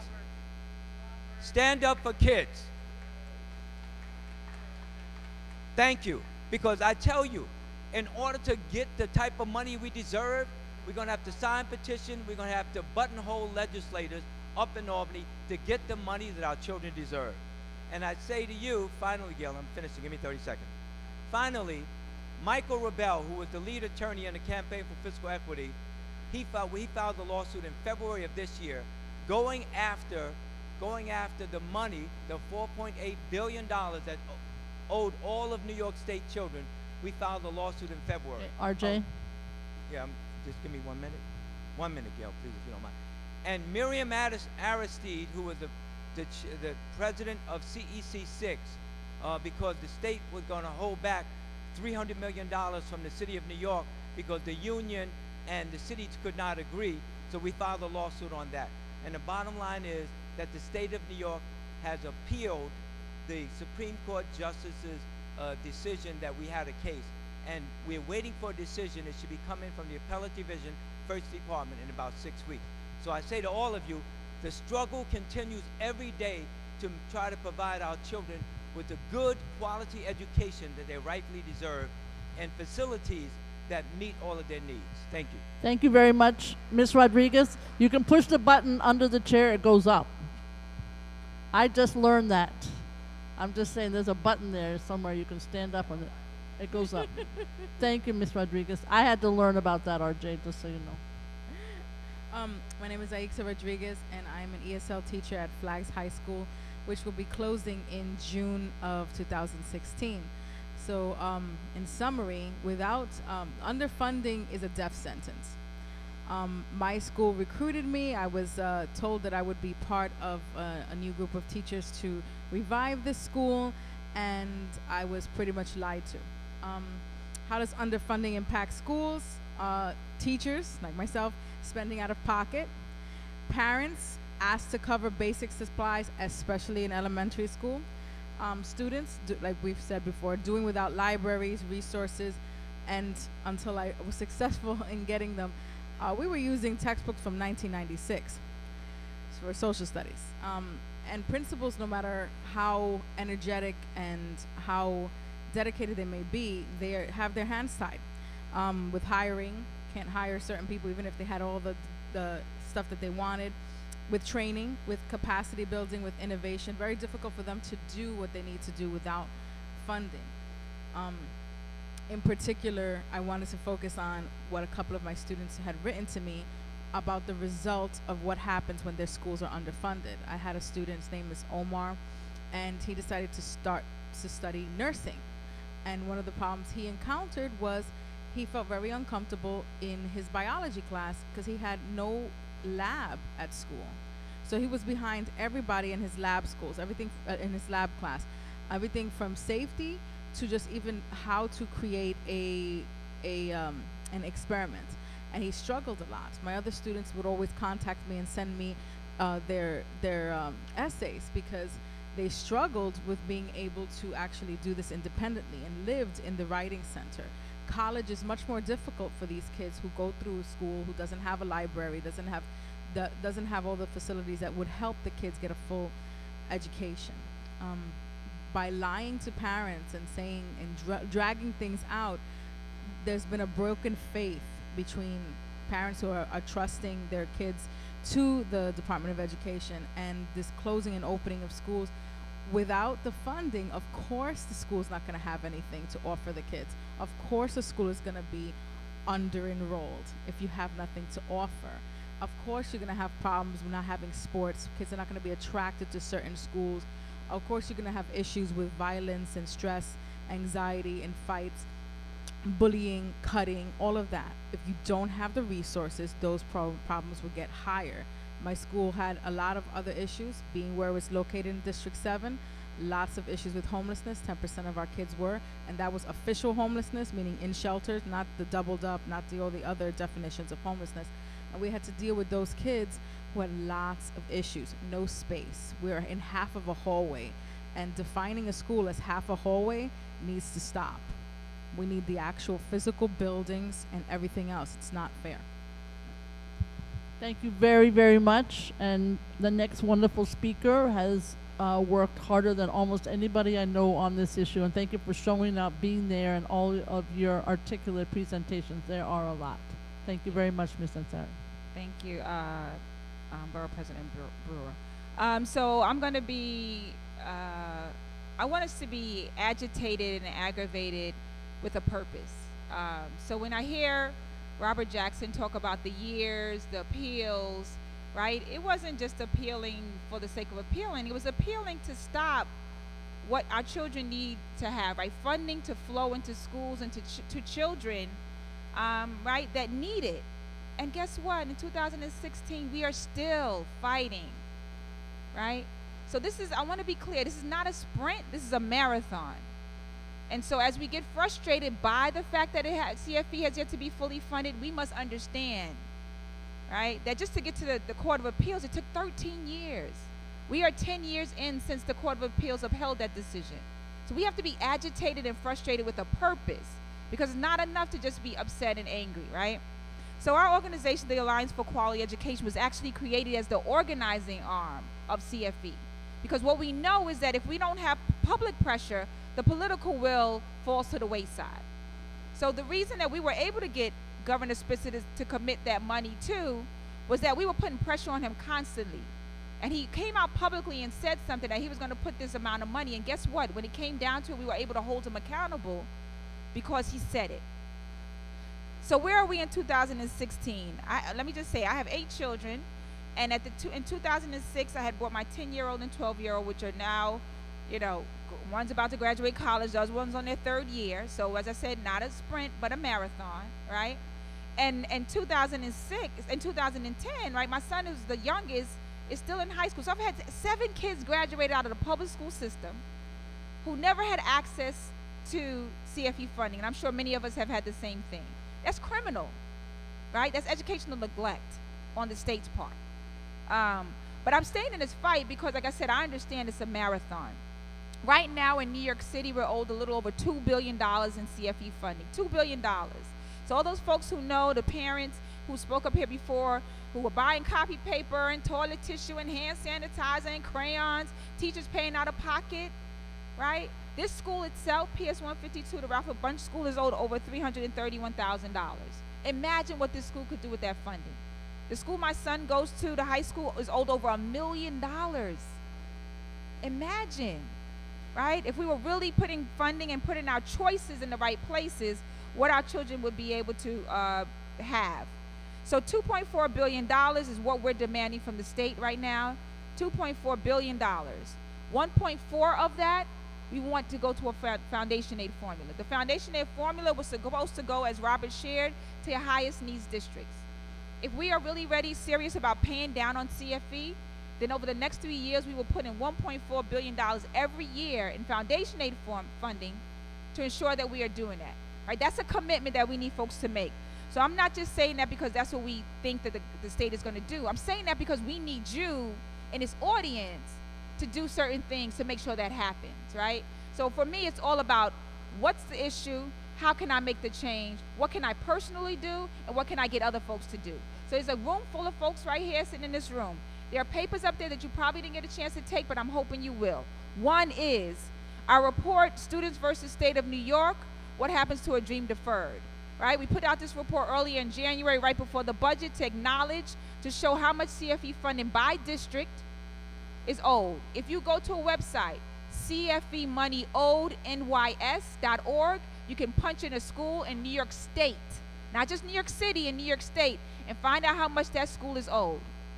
Stand up for kids. Thank you. Because I tell you, in order to get the type of money we deserve, we're going to have to sign petition. We're going to have to buttonhole legislators up in Albany to get the money that our children deserve. And I say to you, finally, Gail, I'm finishing. Give me 30 seconds. Finally, Michael Rebell, who was the lead attorney in the campaign for fiscal equity, he filed the lawsuit in February of this year, going after the money, the $4.8 billion that owed all of New York State children. We filed the lawsuit in February. RJ? Oh, yeah, just give me 1 minute. 1 minute, Gail, please, if you don't mind. And Miriam Aristide, who was the president of CEC 6, because the state was going to hold back $300 million from the city of New York because the union and the cities could not agree, so we filed a lawsuit on that. And the bottom line is that the state of New York has appealed the Supreme Court Justice's decision that we had a case, and we're waiting for a decision. It should be coming from the Appellate Division, First Department, in about 6 weeks. So I say to all of you, the struggle continues every day to try to provide our children with a good quality education that they rightfully deserve and facilities that meet all of their needs. Thank you. Thank you very much, Ms. Rodriguez. You can push the button under the chair, it goes up. I just learned that. I'm just saying there's a button there somewhere you can stand up on it. It goes up. Thank you, Ms. Rodriguez. I had to learn about that, RJ, just so you know. My name is Aixa Rodriguez, and I'm an ESL teacher at Flags High School, which will be closing in June of 2016. So in summary, without underfunding is a death sentence. My school recruited me. I was told that I would be part of a new group of teachers to revive this school, and I was pretty much lied to. How does underfunding impact schools? Teachers, like myself, spending out of pocket. Parents asked to cover basic supplies, especially in elementary school. Students, like we've said before, doing without libraries, resources, and until I was successful in getting them, we were using textbooks from 1996 for social studies. And principals, no matter how energetic and how dedicated they may be, they have their hands tied with hiring. Can't hire certain people even if they had all the stuff that they wanted. With training, with capacity building, with innovation, very difficult for them to do what they need to do without funding. In particular, I wanted to focus on what a couple of my students had written to me about the result of what happens when their schools are underfunded. I had a student, his name is Omar, and he decided to study nursing. And one of the problems he encountered was he felt very uncomfortable in his biology class because he had no lab at school. So he was behind everybody in his lab schools, everything in his lab class, everything from safety to just even how to create an experiment. And he struggled a lot. My other students would always contact me and send me their essays because they struggled with being able to actually do this independently and lived in the writing center. College is much more difficult for these kids who go through school, who doesn't have a library, doesn't have all the facilities that would help the kids get a full education. By lying to parents and saying and dragging things out, there's been a broken faith between parents who are trusting their kids to the Department of Education, and this closing and opening of schools. Without the funding, of course the school's not going to have anything to offer the kids. Of course the school is going to be under-enrolled if you have nothing to offer. Of course you're going to have problems with not having sports. Kids are not going to be attracted to certain schools. Of course you're going to have issues with violence and stress, anxiety and fights, bullying, cutting, all of that. If you don't have the resources, those problems will get higher. My school had a lot of other issues, being where it was located in District 7, lots of issues with homelessness. 10% of our kids were, and that was official homelessness, meaning in shelters, not the doubled up, not all the other definitions of homelessness. And we had to deal with those kids who had lots of issues, no space. We're in half of a hallway, and defining a school as half a hallway needs to stop. We need the actual physical buildings and everything else. It's not fair. Thank you very, very much. And the next wonderful speaker has worked harder than almost anybody I know on this issue. And thank you for showing up, being there, and all of your articulate presentations. There are a lot. Thank you very much, Ms. Ansari. Thank you, Borough President Brewer. So I'm going to be, I want us to be agitated and aggravated with a purpose. So when I hear Robert Jackson talk about the years, the appeals, right? It wasn't just appealing for the sake of appealing. It was appealing to stop what our children need to have, right? Funding to flow into schools and to children, right, that need it. And guess what? In 2016, we are still fighting, right? So this is, I want to be clear, this is not a sprint, this is a marathon. And so as we get frustrated by the fact that CFE has yet to be fully funded, we must understand, right, that just to get to the Court of Appeals, it took 13 years. We are 10 years in since the Court of Appeals upheld that decision. So we have to be agitated and frustrated with a purpose, because it's not enough to just be upset and angry, right? So our organization, the Alliance for Quality Education, was actually created as the organizing arm of CFE. Because what we know is that if we don't have public pressure, the political will falls to the wayside. So the reason that we were able to get Governor Spitzer to commit that money too was that we were putting pressure on him constantly. And he came out publicly and said something that he was going to put this amount of money. And guess what? When it came down to it, we were able to hold him accountable because he said it. So where are we in 2016? Let me just say, I have 8 children. And in 2006, I had brought my 10-year-old and 12-year-old, which are now, you know, one's about to graduate college, the other one's on their 3rd year. So as I said, not a sprint, but a marathon, right? And in 2010, right, my son, who's the youngest, is still in high school. So I've had 7 kids graduate out of the public school system who never had access to CFE funding. And I'm sure many of us have had the same thing. That's criminal, right? That's educational neglect on the state's part. But I'm staying in this fight because, like I said, I understand it's a marathon. Right now in New York City, we're owed a little over $2 billion in CFE funding. $2 billion. So all those folks who know, the parents who spoke up here before, who were buying copy paper and toilet tissue and hand sanitizer and crayons, teachers paying out of pocket, right? This school itself, PS 152, the Ralph Bunch School, is owed over $331,000. Imagine what this school could do with that funding. The school my son goes to, the high school, is owed over $1 million. Imagine, right? If we were really putting funding and putting our choices in the right places, what our children would be able to have. So $2.4 billion is what we're demanding from the state right now. $2.4 billion. 1.4 of that, we want to go to a foundation aid formula. The foundation aid formula was supposed to go, as Robert shared, to your highest needs districts. If we are really serious about paying down on CFE, then over the next 3 years, we will put in $1.4 billion every year in foundation aid funding to ensure that we are doing that. Right? That's a commitment that we need folks to make. So I'm not just saying that because that's what we think that the state is going to do. I'm saying that because we need you and this audience to do certain things to make sure that happens, right? So for me, it's all about what's the issue, how can I make the change, what can I personally do, and what can I get other folks to do. So there's a room full of folks right here sitting in this room. There are papers up there that you probably didn't get a chance to take, but I'm hoping you will. One is our report, Students versus State of New York, What Happens to a Dream Deferred. Right? We put out this report earlier in January, right before the budget, to acknowledge, to show how much CFE funding by district is owed. If you go to a website, cfemoneyowednys.org, you can punch in a school in New York State, not just New York City, in New York State, and find out how much that school is owed.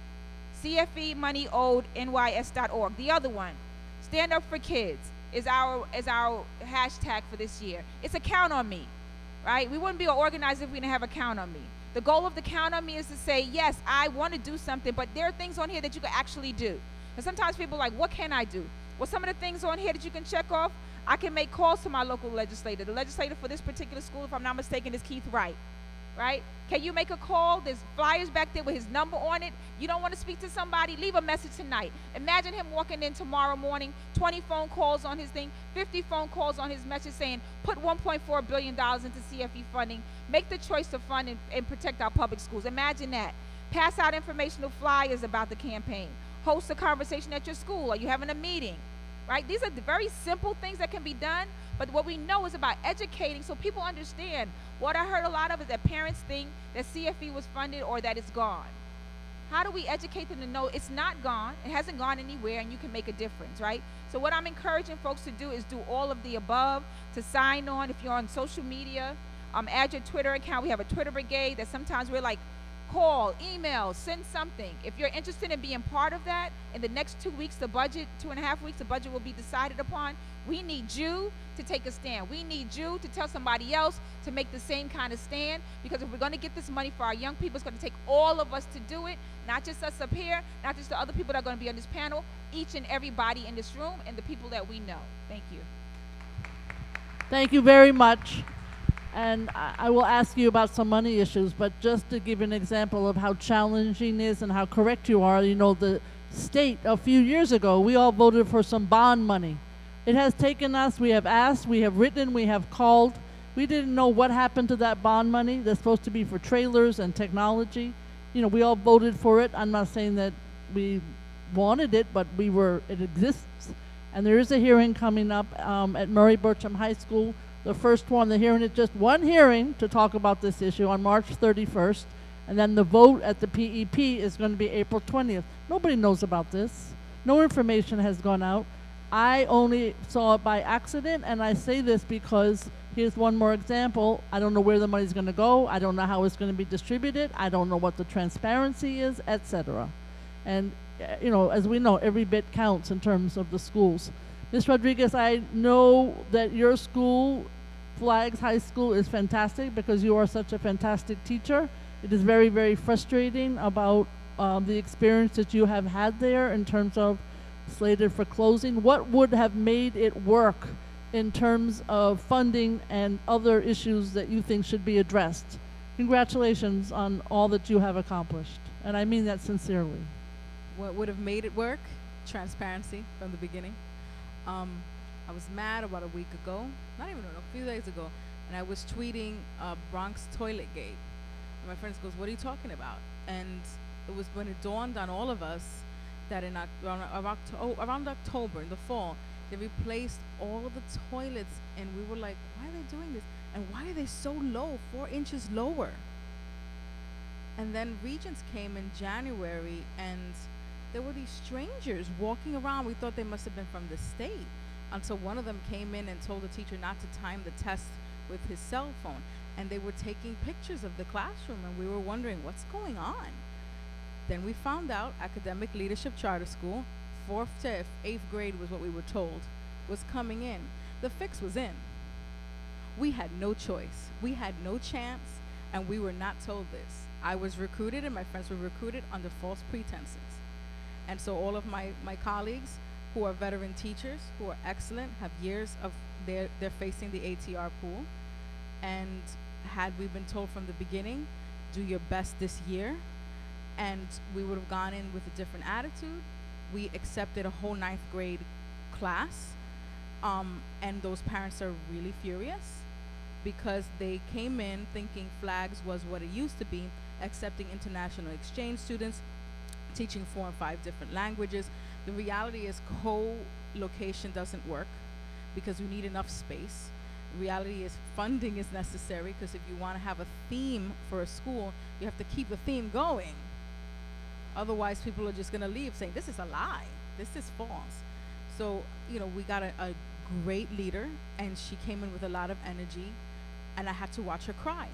cfemoneyowednys.org. The other one, Stand Up for Kids, is our hashtag for this year. It's a count on me. Right? We wouldn't be organized if we didn't have a count on me. The goal of the count on me is to say, yes, I want to do something, but there are things on here that you can actually do. And sometimes people are like, what can I do? Well, some of the things on here that you can check off, I can make calls to my local legislator. The legislator for this particular school, if I'm not mistaken, is Keith Wright. Right? Can you make a call? There's flyers back there with his number on it. You don't want to speak to somebody? Leave a message tonight. Imagine him walking in tomorrow morning, 20 phone calls on his thing, 50 phone calls on his message saying, put $1.4 billion into CFE funding. Make the choice to fund and protect our public schools. Imagine that. Pass out informational flyers about the campaign. Host a conversation at your school. Are you having a meeting? Right? These are the very simple things that can be done, but what we know is about educating so people understand. What I heard a lot of is that parents think that CFE was funded or that it's gone. How do we educate them to know it's not gone, it hasn't gone anywhere, and you can make a difference, right? So what I'm encouraging folks to do is do all of the above, to sign on. If you're on social media, add your Twitter account. We have a Twitter brigade that sometimes we're like, call, email, send something. If you're interested in being part of that, in the next 2 weeks, the budget, 2.5 weeks, the budget will be decided upon. We need you to take a stand. We need you to tell somebody else to make the same kind of stand, because if we're going to get this money for our young people, it's going to take all of us to do it, not just us up here, not just the other people that are going to be on this panel, each and everybody in this room and the people that we know. Thank you. Thank you very much. And I will ask you about some money issues, but just to give an example of how challenging it is and how correct you are, you know, the state a few years ago, we all voted for some bond money. It has taken us, we have asked, we have written, we have called. We didn't know what happened to that bond money. That's supposed to be for trailers and technology. You know, we all voted for it. I'm not saying that we wanted it, but it exists. And there is a hearing coming up at Murray Bertram High School. The first one, the hearing is just one hearing to talk about this issue on March 31st. And then the vote at the PEP is going to be April 20th. Nobody knows about this. No information has gone out. I only saw it by accident, and I say this because here's one more example. I don't know where the money's going to go. I don't know how it's going to be distributed. I don't know what the transparency is, etc. And, you know, as we know, every bit counts in terms of the schools. Ms. Rodriguez, I know that your school, Flags High School, is fantastic because you are such a fantastic teacher. It is very, very frustrating about the experience that you have had there in terms of slated for closing. What would have made it work in terms of funding and other issues that you think should be addressed? Congratulations on all that you have accomplished, and I mean that sincerely. What would have made it work? Transparency from the beginning. I was mad about a week ago, not even a few days ago, and I was tweeting Bronx toilet gate. And my friends goes, "What are you talking about?" And it was when it dawned on all of us that in around October, in the fall, they replaced all of the toilets, and we were like, why are they doing this? And why are they so low, 4 inches lower? And then Regents came in January, and there were these strangers walking around. We thought they must have been from the state, until one of them came in and told the teacher not to time the test with his cell phone. And they were taking pictures of the classroom, and we were wondering, what's going on? Then we found out Academic Leadership Charter School, 4th to 8th grade was what we were told, was coming in. The fix was in. We had no choice. We had no chance, and we were not told this. I was recruited, and my friends were recruited under false pretenses. And so all of my colleagues who are veteran teachers, who are excellent, have years of they're facing the ATR pool. And had we been told from the beginning, do your best this year, and we would have gone in with a different attitude. We accepted a whole 9th grade class, and those parents are really furious because they came in thinking Flags was what it used to be, accepting international exchange students, teaching 4 and 5 different languages. The reality is co-location doesn't work because you need enough space. The reality is funding is necessary because if you want to have a theme for a school, you have to keep the theme going. Otherwise, people are just going to leave saying, this is a lie, this is false. So, you know, we got a great leader, and she came in with a lot of energy, and I had to watch her cry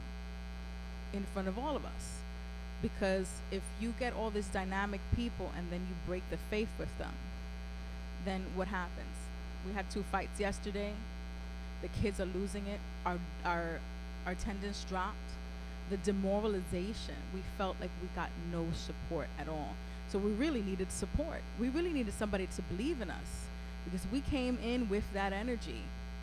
in front of all of us. Because if you get all these dynamic people and then you break the faith with them, then what happens? We had 2 fights yesterday. The kids are losing it. Our attendance dropped. The demoralization, we felt like we got no support at all. So we really needed support. We really needed somebody to believe in us because we came in with that energy.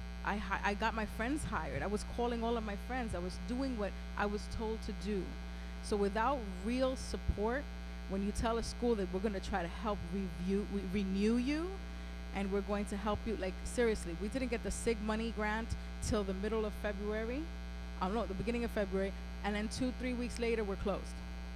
I got my friends hired. I was calling all of my friends. I was doing what I was told to do. So without real support, when you tell a school that we're going to try to help renew you, and we're going to help you, like seriously, we didn't get the SIG money grant till the middle of February. No, the beginning of February, and then 2-3 weeks later, we're closed.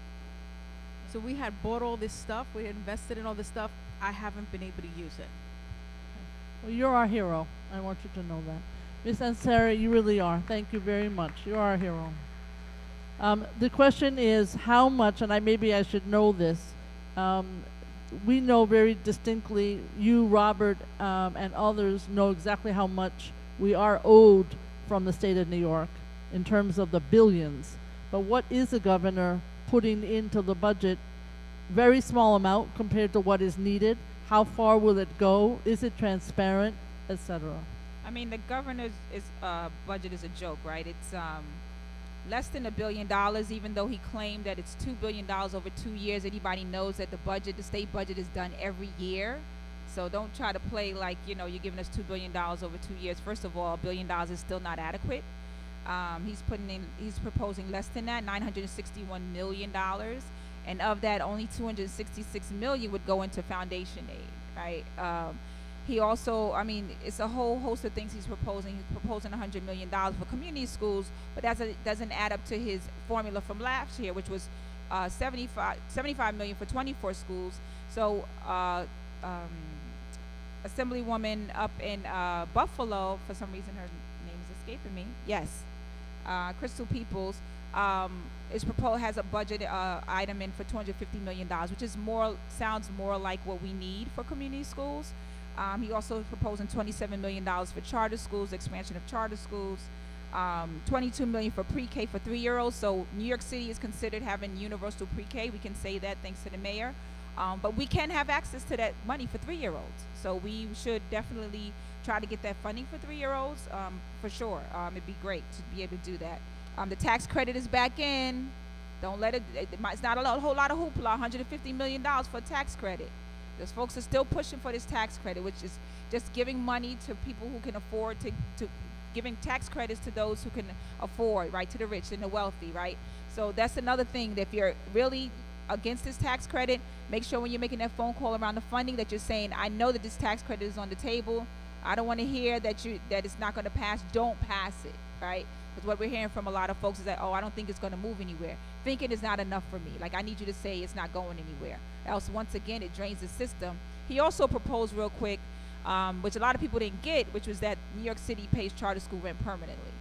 So we had bought all this stuff, we had invested in all this stuff. I haven't been able to use it. Well, you're our hero. I want you to know that. Ms. Ansari, you really are. Thank you very much. You're our hero. The question is how much, and maybe I should know this. We know very distinctly, you, Robert, and others know exactly how much we are owed from the state of New York in terms of the billions. But what is the governor putting into the budget? Very small amount compared to what is needed. How far will it go? Is it transparent, etc.? I mean, the governor's budget is a joke, right? It's less than $1 billion, even though he claimed that it's $2 billion over 2 years. Anybody knows that the state budget is done every year. So don't try to play like, you're giving us $2 billion over 2 years. First of all, $1 billion is still not adequate. He's proposing less than that, $961 million. And of that, only $266 million would go into foundation aid, right? He also, it's a whole host of things he's proposing. He's proposing $100 million for community schools, but that doesn't add up to his formula from last year, which was $75 million for 24 schools. So Assemblywoman up in Buffalo, for some reason her name is escaping me. Yes, Crystal Peoples has a budget item in for $250 million, which is sounds more like what we need for community schools. He also is proposing $27 million for charter schools, expansion of charter schools, $22 million for pre-K for 3-year-olds. So New York City is considered having universal pre-K. We can say that thanks to the mayor. But we can have access to that money for 3-year-olds. So we should definitely try to get that funding for 3-year-olds for sure. It'd be great to be able to do that. The tax credit is back in. Don't let it's not a whole lot of hoopla, $150 million for a tax credit. Those folks are still pushing for this tax credit, which is just giving money to people who can afford to giving tax credits to those who can afford, right, to the rich and the wealthy, right? So that's another thing, that if you're really against this tax credit, make sure when you're making that phone call around the funding that you're saying, I know that this tax credit is on the table. I don't want to hear that it's not going to pass. Don't pass it, right? Because what we're hearing from a lot of folks is that, oh, I don't think it's going to move anywhere. Thinking is not enough for me. Like, I need you to say it's not going anywhere. Else, once again, it drains the system. He also proposed real quick, which a lot of people didn't get, which was that New York City pays charter school rent permanently.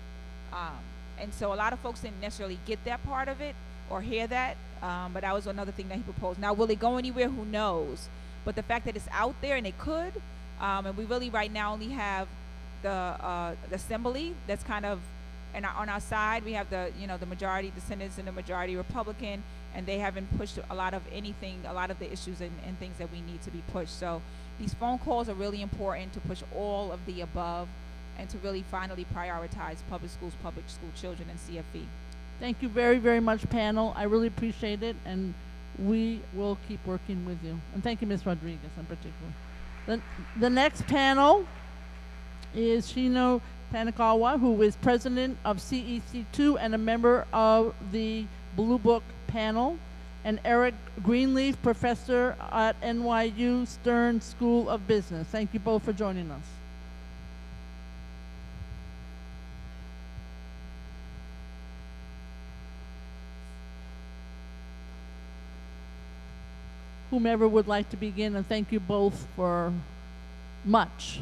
And so a lot of folks didn't necessarily get that part of it or hear that, but that was another thing that he proposed. Now, will it go anywhere? Who knows? But the fact that it's out there and it could, and we really right now only have the assembly that's kind of on our side. We have the majority, the Senate's and the majority Republican, and they haven't pushed a lot of the issues and things that we need to be pushed. So these phone calls are really important to push all of the above and to really finally prioritize public schools, public school children, and CFE. Thank you very, very much, panel. I really appreciate it, and we will keep working with you. And thank you, Ms. Rodriguez, in particular. The next panel is Shino Tanikawa, who is president of CEC2 and a member of the Blue Book panel, and Eric Greenleaf, professor at NYU Stern School of Business. Thank you both for joining us. Whomever would like to begin, and thank you both for much.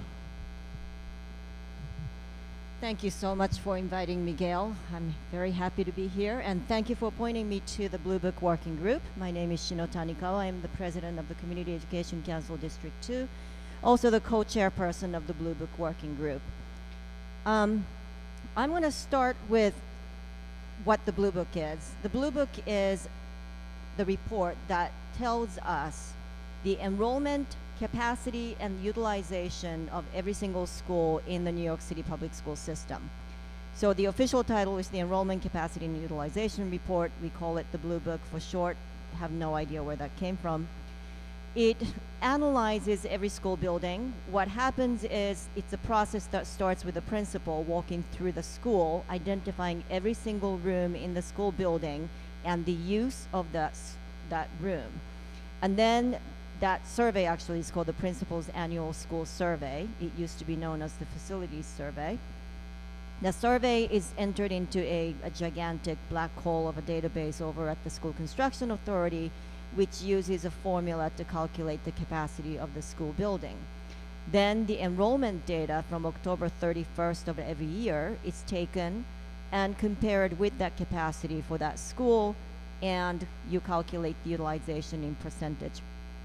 Thank you so much for inviting me, Gail. I'm very happy to be here, and thank you for appointing me to the Blue Book Working Group. My name is Shino Tanikawa. I am the president of the Community Education Council District 2, also the co-chairperson of the Blue Book Working Group. I'm going to start with what the Blue Book is. The Blue Book is the report that tells us the enrollment, capacity, and utilization of every single school in the New York City public school system. So the official title is the Enrollment, Capacity, and Utilization Report. We call it the Blue Book for short. Have no idea where that came from. It analyzes every school building. What happens is it's a process that starts with the principal walking through the school, identifying every single room in the school building and the use of that room. And then that survey actually is called the Principal's Annual School Survey. It used to be known as the Facilities Survey. The survey is entered into a gigantic black hole of a database over at the School Construction Authority, which uses a formula to calculate the capacity of the school building. Then the enrollment data from October 31st of every year is taken, and compare it with that capacity for that school, and you calculate the utilization in percentage.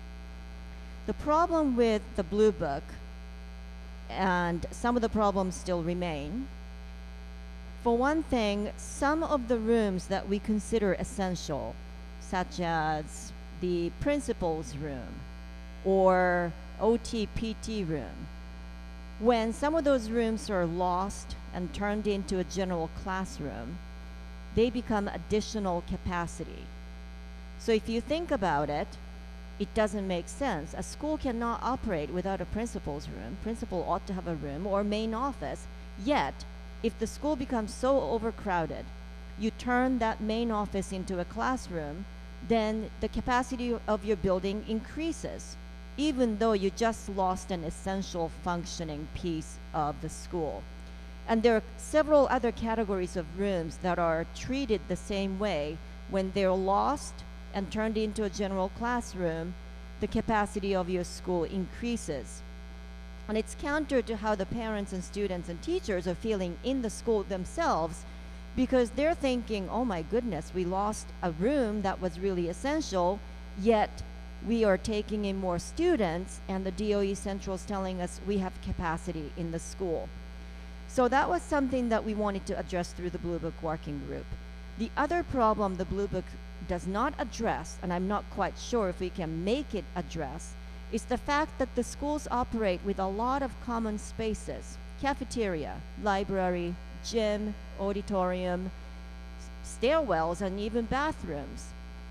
The problem with the Blue Book, and some of the problems still remain. For one thing, some of the rooms that we consider essential, such as the principal's room or OT/PT room, when some of those rooms are lost and turned into a general classroom, they become additional capacity. So if you think about it, it doesn't make sense. A school cannot operate without a principal's room. Principal ought to have a room or main office. Yet, if the school becomes so overcrowded, you turn that main office into a classroom, then the capacity of your building increases, even though you just lost an essential functioning piece of the school. And there are several other categories of rooms that are treated the same way. When they're lost and turned into a general classroom, the capacity of your school increases. And it's counter to how the parents and students and teachers are feeling in the school themselves, because they're thinking, oh my goodness, we lost a room that was really essential, yet we are taking in more students, and the DOE Central is telling us we have capacity in the school. So that was something that we wanted to address through the Blue Book Working Group. The other problem the Blue Book does not address, and I'm not quite sure if we can make it address, is the fact that the schools operate with a lot of common spaces: cafeteria, library, gym, auditorium, stairwells, and even bathrooms.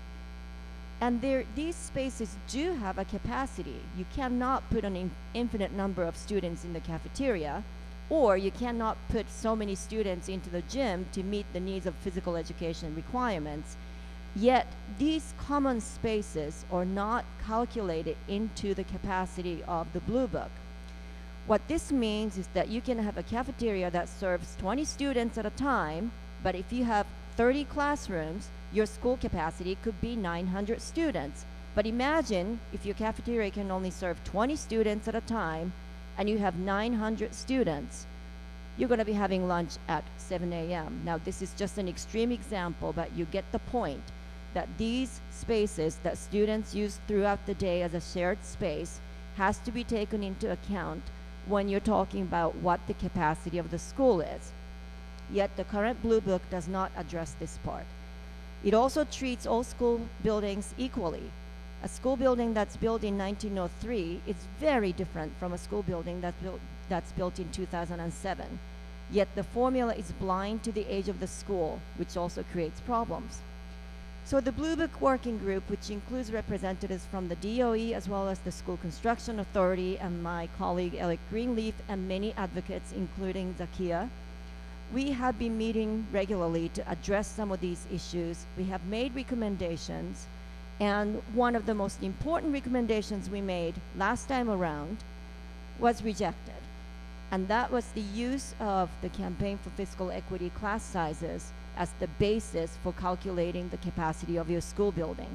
And these spaces do have a capacity. You cannot put an infinite number of students in the cafeteria, or you cannot put so many students into the gym to meet the needs of physical education requirements. Yet these common spaces are not calculated into the capacity of the Blue Book. What this means is that you can have a cafeteria that serves 20 students at a time, but if you have 30 classrooms, your school capacity could be 900 students. But imagine if your cafeteria can only serve 20 students at a time and you have 900 students. You're going to be having lunch at 7 a.m. Now, this is just an extreme example, but you get the point that these spaces that students use throughout the day as a shared space has to be taken into account when you're talking about what the capacity of the school is. Yet the current Blue Book does not address this part. It also treats all school buildings equally. A school building that's built in 1903 is very different from a school building that's built in 2007. Yet the formula is blind to the age of the school, which also creates problems. So the Blue Book Working Group, which includes representatives from the DOE as well as the School Construction Authority and my colleague Alec Greenleaf and many advocates, including Zakia, we have been meeting regularly to address some of these issues. We have made recommendations, and one of the most important recommendations we made last time around was rejected. And that was the use of the Campaign for Fiscal Equity class sizes as the basis for calculating the capacity of your school building.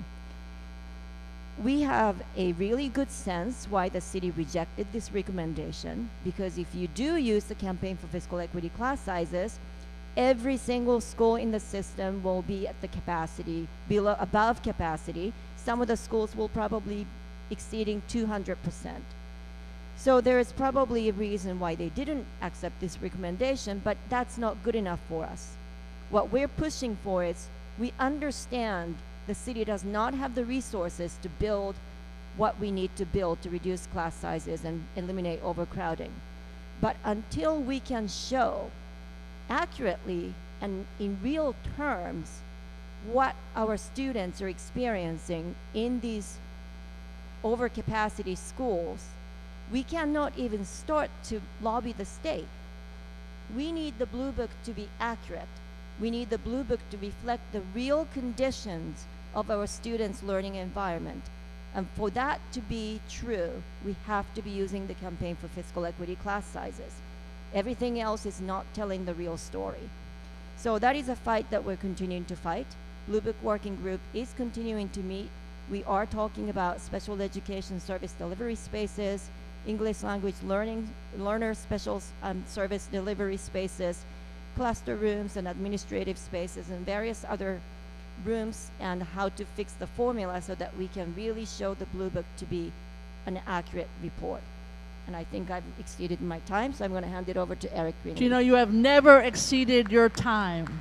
We have a really good sense why the city rejected this recommendation, because if you do use the Campaign for Fiscal Equity class sizes, every single school in the system will be at the capacity, above capacity. Some of the schools will probably exceeding 200%. So there is probably a reason why they didn't accept this recommendation, but that's not good enough for us. What we're pushing for is, we understand the city does not have the resources to build what we need to build to reduce class sizes and eliminate overcrowding. But until we can show accurately and in real terms what our students are experiencing in these overcapacity schools, we cannot even start to lobby the state. We need the Blue Book to be accurate. We need the Blue Book to reflect the real conditions of our students' learning environment. And for that to be true, we have to be using the Campaign for Fiscal Equity class sizes. Everything else is not telling the real story. So that is a fight that we're continuing to fight. Blue Book Working Group is continuing to meet. We are talking about special education service delivery spaces, English language learner special service delivery spaces, cluster rooms and administrative spaces and various other rooms, and how to fix the formula so that we can really show the Blue Book to be an accurate report. And I think I've exceeded my time, so I'm going to hand it over to Eric Greenleaf. Gino, you have never exceeded your time.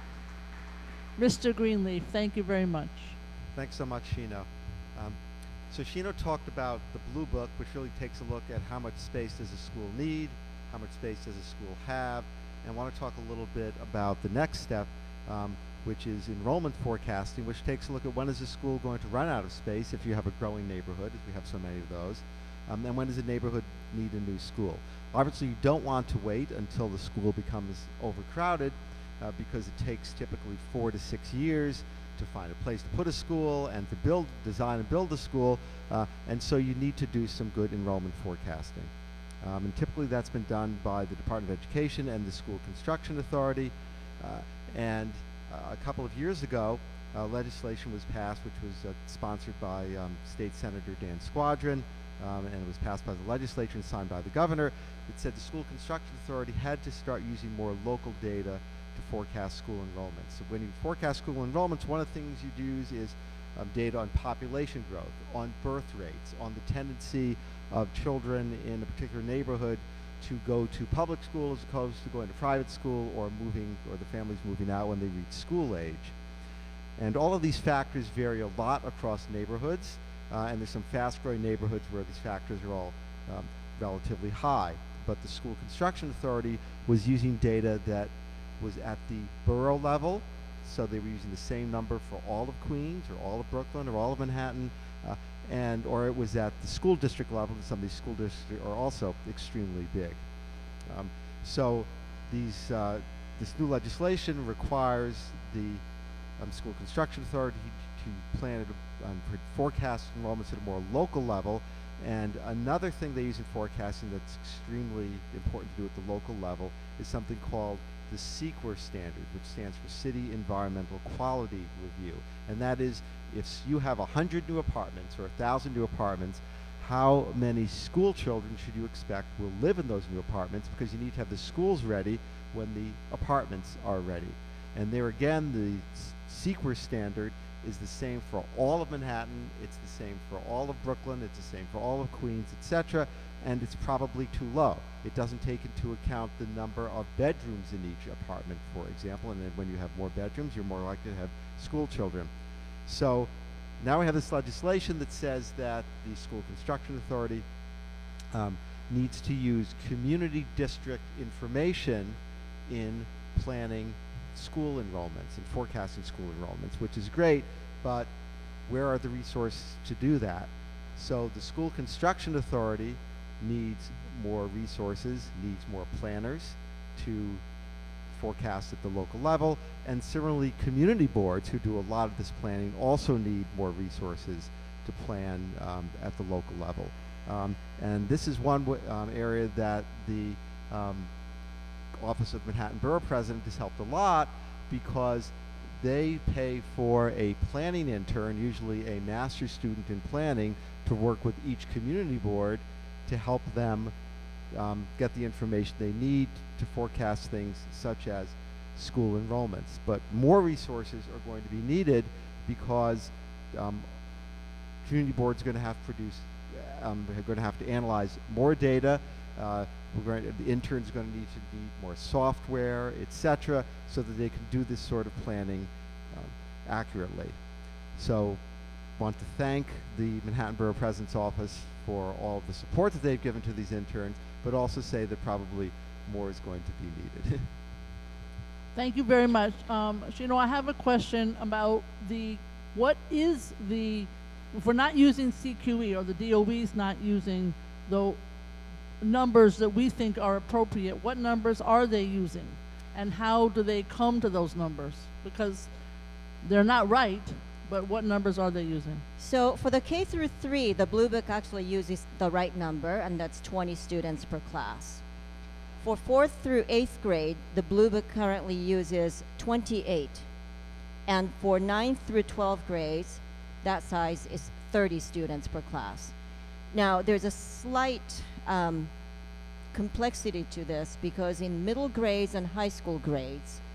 Mr. Greenleaf, thank you very much. Thanks so much, Shino. So Shino talked about the Blue Book, which really takes a look at how much space does a school need, how much space does a school have, and I want to talk a little bit about the next step, which is enrollment forecasting, which takes a look at when is a school going to run out of space if you have a growing neighborhood, as we have so many of those, and when does a neighborhood need a new school. Obviously, you don't want to wait until the school becomes overcrowded, because it takes typically 4 to 6 years to find a place to put a school and to design and build a school, and so you need to do some good enrollment forecasting. And typically that's been done by the Department of Education and the School Construction Authority, and a couple of years ago, legislation was passed which was sponsored by State Senator Dan Squadron, and it was passed by the legislature and signed by the governor. It said the School Construction Authority had to start using more local data to forecast school enrollments. So when you forecast school enrollments, one of the things you use is data on population growth, on birth rates, on the tendency of children in a particular neighborhood to go to public school as opposed to going to private school, or the families moving out when they reach school age. And all of these factors vary a lot across neighborhoods, and there's some fast-growing neighborhoods where these factors are all relatively high. But the School Construction Authority was using data that was at the borough level, so they were using the same number for all of Queens or all of Brooklyn or all of Manhattan, or it was at the school district level, and some of these school districts are also extremely big. So this new legislation requires the School Construction Authority to plan forecast enrollments at a more local level. And another thing they use in forecasting that's extremely important to do at the local level is something called the CEQA standard, which stands for City Environmental Quality Review. And that is, if you have 100 new apartments or 1,000 new apartments, how many school children should you expect will live in those new apartments, because you need to have the schools ready when the apartments are ready. And there again, the CEQA standard is the same for all of Manhattan, it's the same for all of Brooklyn, it's the same for all of Queens, etc., and it's probably too low. It doesn't take into account the number of bedrooms in each apartment, for example, and then when you have more bedrooms, you're more likely to have school children. So now we have this legislation that says that the School Construction Authority needs to use community district information in planning school enrollments and forecasting school enrollments, which is great, but where are the resources to do that? So the School Construction Authority needs more resources, needs more planners to forecast at the local level, and similarly community boards who do a lot of this planning also need more resources to plan at the local level. And this is one area that the Office of Manhattan Borough President has helped a lot, because they pay for a planning intern, usually a master's student in planning, to work with each community board to help them get the information they need to forecast things such as school enrollments. But more resources are going to be needed, because community boards are going to have to produce, are going to have to analyze more data. The interns are going to need more software, etc., so that they can do this sort of planning accurately. So, want to thank the Manhattan Borough President's Office for all of the support that they've given to these interns, but also say that probably more is going to be needed. Thank you very much. Shino, I have a question about what is if we're not using CQE, or the DOE's not using the numbers that we think are appropriate, what numbers are they using? And how do they come to those numbers? Because they're not right, but what numbers are they using? So for the K through 3, the Blue Book actually uses the right number, and that's 20 students per class. For 4th through 8th grade, the Blue Book currently uses 28. And for 9th through 12th grades, that size is 30 students per class. Now, there's a slight complexity to this, because in middle grades and high school grades,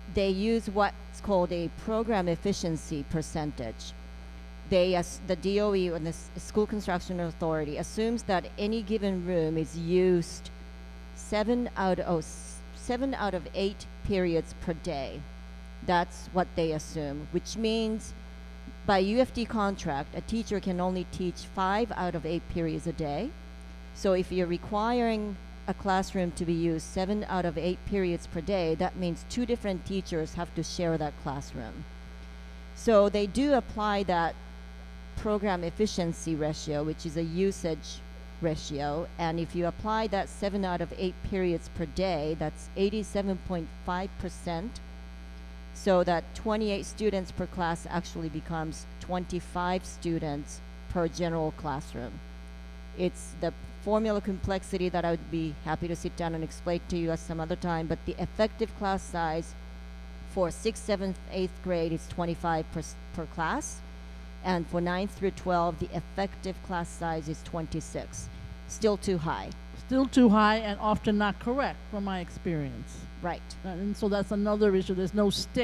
they use what's called a program efficiency percentage. The DOE, or the School Construction Authority, assumes that any given room is used 7 out of 8 periods per day. That's what they assume, which means by UFD contract, a teacher can only teach 5 out of 8 periods a day. So if you're requiring a classroom to be used 7 out of 8 periods per day, that means 2 different teachers have to share that classroom. So they do apply that program efficiency ratio, which is a usage ratio, and if you apply that 7 out of 8 periods per day, that's 87.5%, so that 28 students per class actually becomes 25 students per general classroom. It's the formula complexity that I would be happy to sit down and explain to you at some other time, but the effective class size for 6th, 7th, 8th grade is 25 per class. And for 9th through 12, the effective class size is 26. Still too high. Still too high and often not correct from my experience. Right. And so that's another issue. There's no stick.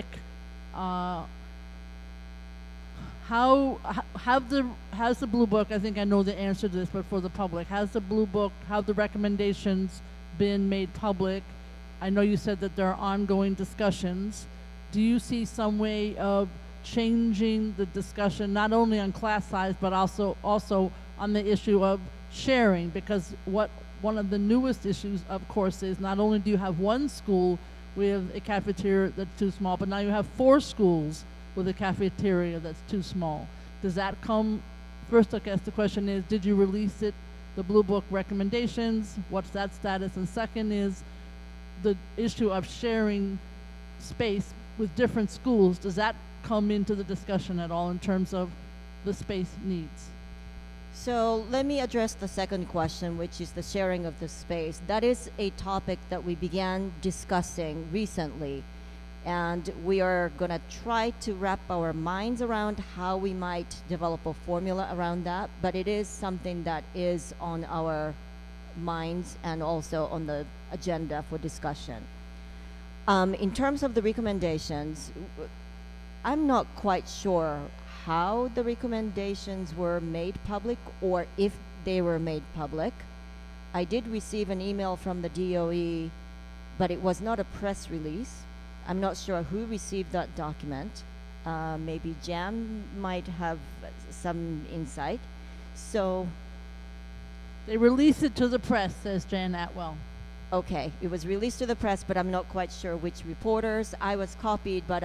Has the Blue Book, I think I know the answer to this, but for the public, has the Blue Book, have the recommendations been made public? I know you said that there are ongoing discussions. Do you see some way of changing the discussion, not only on class size, but also on the issue of sharing? Because one of the newest issues, of course, is not only do you have one school with a cafeteria that's too small, but now you have 4 schools with a cafeteria that's too small. Does that come first? I guess the question is, did you release it, the Blue Book recommendations? What's that status? And second is the issue of sharing space with different schools. Does that come into the discussion at all in terms of the space needs? So let me address the second question, which is the sharing of the space. That is a topic that we began discussing recently, and we are going to try to wrap our minds around how we might develop a formula around that, but it is something that is on our minds and also on the agenda for discussion. In terms of the recommendations, I'm not quite sure how the recommendations were made public or if they were made public. I did receive an email from the DOE, but it was not a press release. I'm not sure who received that document. Maybe Jan might have some insight. So they released it to the press, says Jan Atwell. Okay, it was released to the press, but I'm not quite sure which reporters. I was copied, but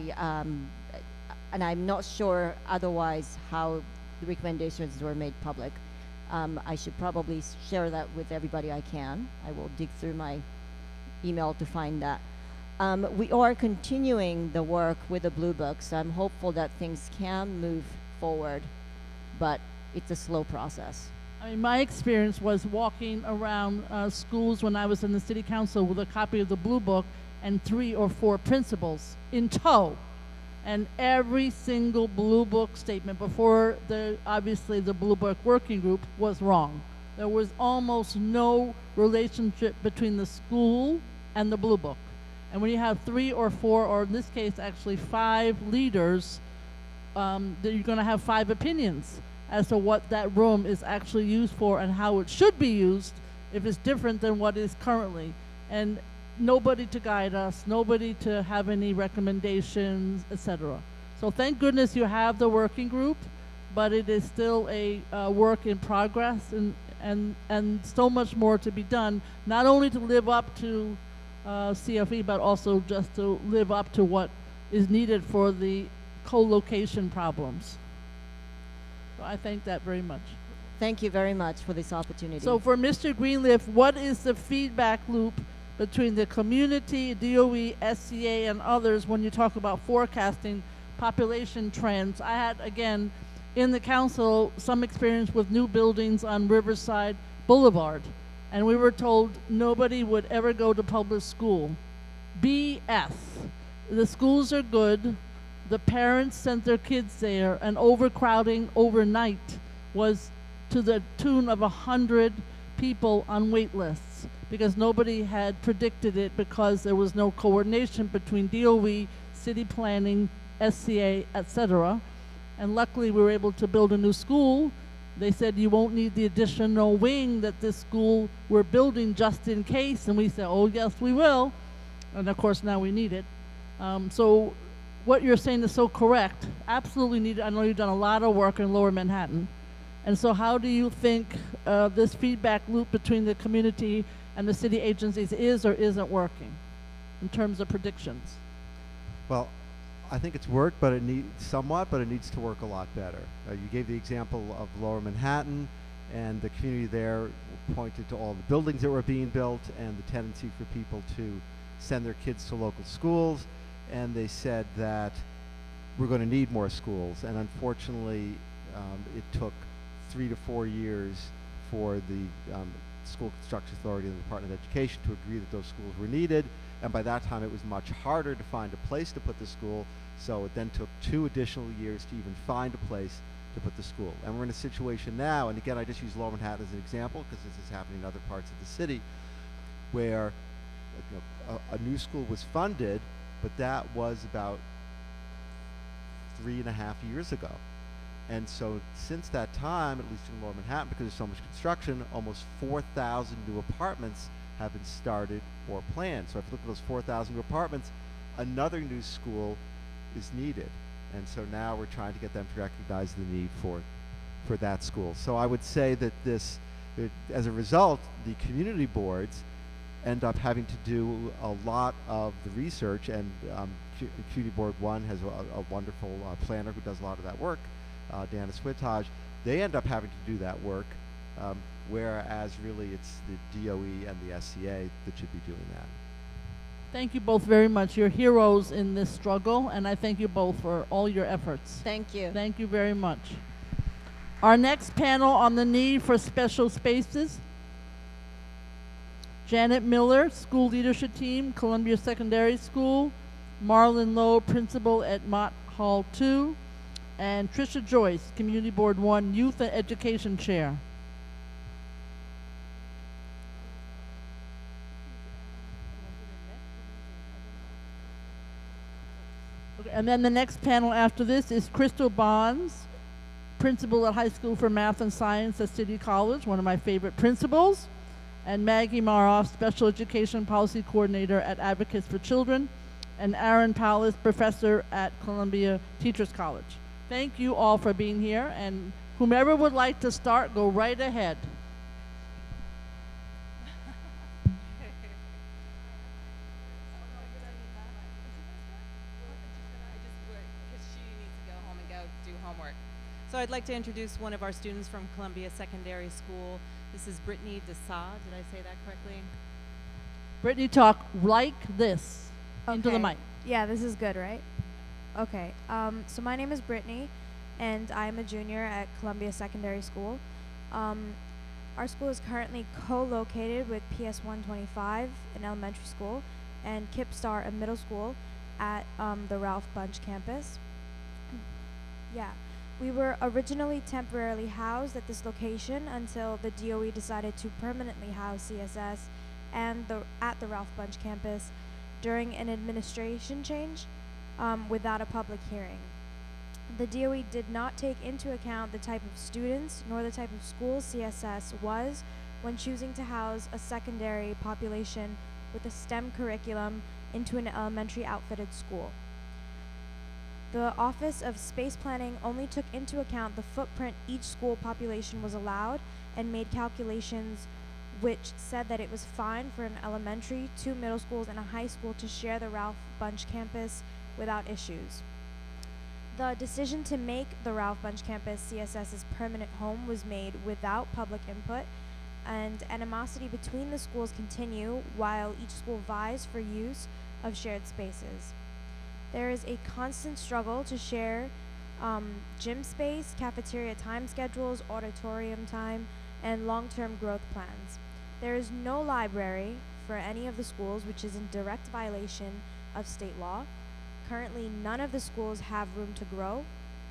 and I'm not sure otherwise how the recommendations were made public. I should probably share that with everybody I can. I will dig through my email to find that. We are continuing the work with the Blue Book, so I'm hopeful that things can move forward, but it's a slow process. I mean, my experience was walking around schools when I was in the city council with a copy of the Blue Book and 3 or 4 principals in tow. And every single Blue Book statement before obviously the Blue Book working group was wrong. There was almost no relationship between the school and the Blue Book. And when you have 3 or 4, or in this case actually 5 leaders, then you're going to have 5 opinions as to what that room is actually used for and how it should be used if it's different than what is currently. And nobody to guide us, nobody to have any recommendations, etc. So thank goodness you have the working group, but it is still a work in progress, and so much more to be done, not only to live up to CFE, but also just to live up to what is needed for the co-location problems. So I thank that very much. Thank you very much for this opportunity. So for Mr. Greenleaf, what is the feedback loop between the community, DOE, SCA, and others when you talk about forecasting population trends? I had, again, in the council, some experience with new buildings on Riverside Boulevard, and we were told nobody would ever go to public school. BS. The schools are good. The parents sent their kids there, and overcrowding overnight was to the tune of 100 people on wait lists. because nobody had predicted it because there was no coordination between DOE, city planning, SCA, etc. And luckily we were able to build a new school. They said you won't need the additional wing that this school we're building just in case, and we said, oh yes we will, and of course now we need it. So what you're saying is so correct, absolutely needed. I know you've done a lot of work in Lower Manhattan, and so how do you think this feedback loop between the community and the city agencies is or isn't working in terms of predictions? Well, I think it's worked, but it needs somewhat, but it needs to work a lot better. You gave the example of Lower Manhattan, and the community there pointed to all the buildings that were being built and the tendency for people to send their kids to local schools, and they said that we're going to need more schools, and unfortunately it took 3 to 4 years for the School Construction Authority and the Department of Education to agree that those schools were needed, and by that time it was much harder to find a place to put the school, so it then took 2 additional years to even find a place to put the school. And we're in a situation now, and again I just use Lower Manhattan as an example because this is happening in other parts of the city, where a new school was funded, but that was about 3.5 years ago. And so since that time, at least in Lower Manhattan, because there's so much construction, almost 4,000 new apartments have been started or planned. So if you look at those 4,000 new apartments, another new school is needed. And so now we're trying to get them to recognize the need for that school. So I would say that as a result, the community boards end up having to do a lot of the research, and Community Board 1 has a wonderful planner who does a lot of that work, Dana Switage. They end up having to do that work, whereas really it's the DOE and the SCA that should be doing that. Thank you both very much. You're heroes in this struggle, and I thank you both for all your efforts. Thank you. Thank you very much. Our next panel on the need for special spaces. Janet Miller, School Leadership Team, Columbia Secondary School. Marlon Lowe, Principal at Mott Hall 2. And Tricia Joyce, Community Board 1, Youth and Education Chair. Okay, and then the next panel after this is Crystal Bonds, Principal at High School for Math and Science at City College, one of my favorite principals. And Maggie Maroff, Special Education Policy Coordinator at Advocates for Children. And Aaron Palace, Professor at Columbia Teachers College. Thank you all for being here, and whomever would like to start, go right ahead. So I'd like to introduce one of our students from Columbia Secondary School. This is Brittany Desad. Did I say that correctly? Brittany, talk like this into the mic. Yeah, this is good, right? Okay. So my name is Brittany, and I'm a junior at Columbia Secondary School. Our school is currently co-located with PS 125, an elementary school, and Kipstar, a middle school, at the Ralph Bunche campus. Yeah. We were originally temporarily housed at this location until the DOE decided to permanently house CSS and at the Ralph Bunche campus during an administration change without a public hearing. The DOE did not take into account the type of students nor the type of school CSS was when choosing to house a secondary population with a STEM curriculum into an elementary outfitted school. The Office of Space Planning only took into account the footprint each school population was allowed and made calculations which said that it was fine for an elementary, 2 middle schools, and a high school to share the Ralph Bunche campus without issues. The decision to make the Ralph Bunche campus CSS's permanent home was made without public input, and animosity between the schools continue while each school vies for use of shared spaces. There is a constant struggle to share gym space, cafeteria time schedules, auditorium time, and long-term growth plans. There is no library for any of the schools, which is in direct violation of state law. Currently, none of the schools have room to grow.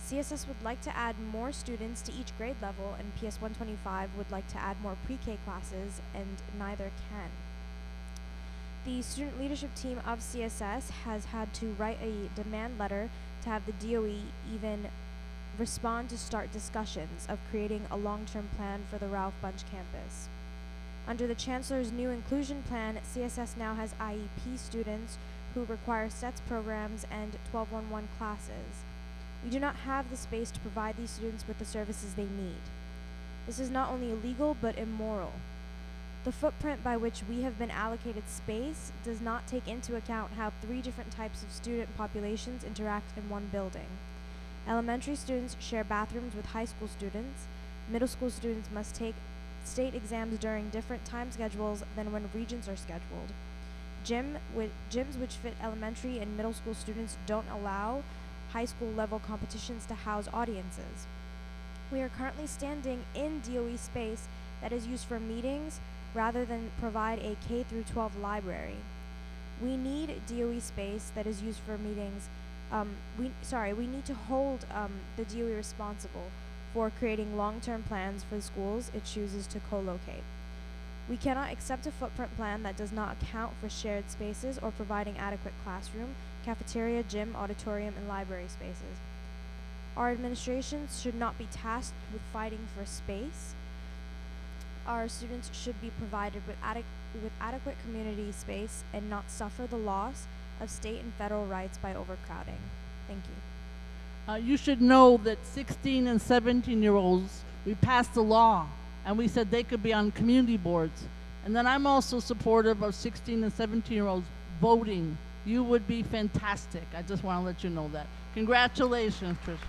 CSS would like to add more students to each grade level, and PS 125 would like to add more pre-K classes, and neither can. The student leadership team of CSS has had to write a demand letter to have the DOE even respond to start discussions of creating a long-term plan for the Ralph Bunche campus. Under the Chancellor's new inclusion plan, CSS now has IEP students who require SETS programs and 1211 classes. We do not have the space to provide these students with the services they need. This is not only illegal but immoral. The footprint by which we have been allocated space does not take into account how 3 different types of student populations interact in one building. Elementary students share bathrooms with high school students. Middle school students must take state exams during different time schedules than when regents are scheduled. Gyms which fit elementary and middle school students don't allow high school level competitions to house audiences. We are currently standing in DOE space that is used for meetings rather than provide a K through 12 library. We need DOE space that is used for meetings. We need to hold the DOE responsible for creating long-term plans for the schools it chooses to co-locate. We cannot accept a footprint plan that does not account for shared spaces or providing adequate classroom, cafeteria, gym, auditorium, and library spaces. Our administrations should not be tasked with fighting for space. Our students should be provided with adequate community space and not suffer the loss of state and federal rights by overcrowding. Thank you. You should know that 16 and 17-year-olds, we passed a law and we said they could be on community boards. And then I'm also supportive of 16 and 17-year-olds voting. You would be fantastic. I just want to let you know that. Congratulations, Trish.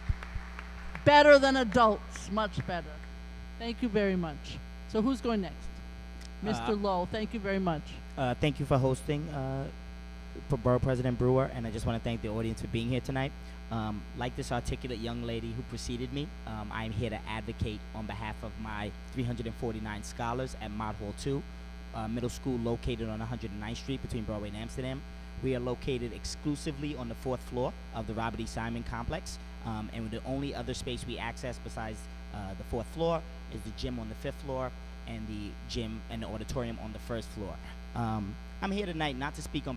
Better than adults, much better. Thank you very much. So who's going next? Mr. Lowe, thank you very much. Thank you for hosting for Borough President Brewer, and I just want to thank the audience for being here tonight. Like this articulate young lady who preceded me, I'm here to advocate on behalf of my 349 scholars at Mott Hall 2, middle school located on 109th Street between Broadway and Amsterdam. We are located exclusively on the 4th floor of the Robert E. Simon complex, and the only other space we access besides the 4th floor is the gym on the 5th floor and the gym and the auditorium on the 1st floor. I'm here tonight not to speak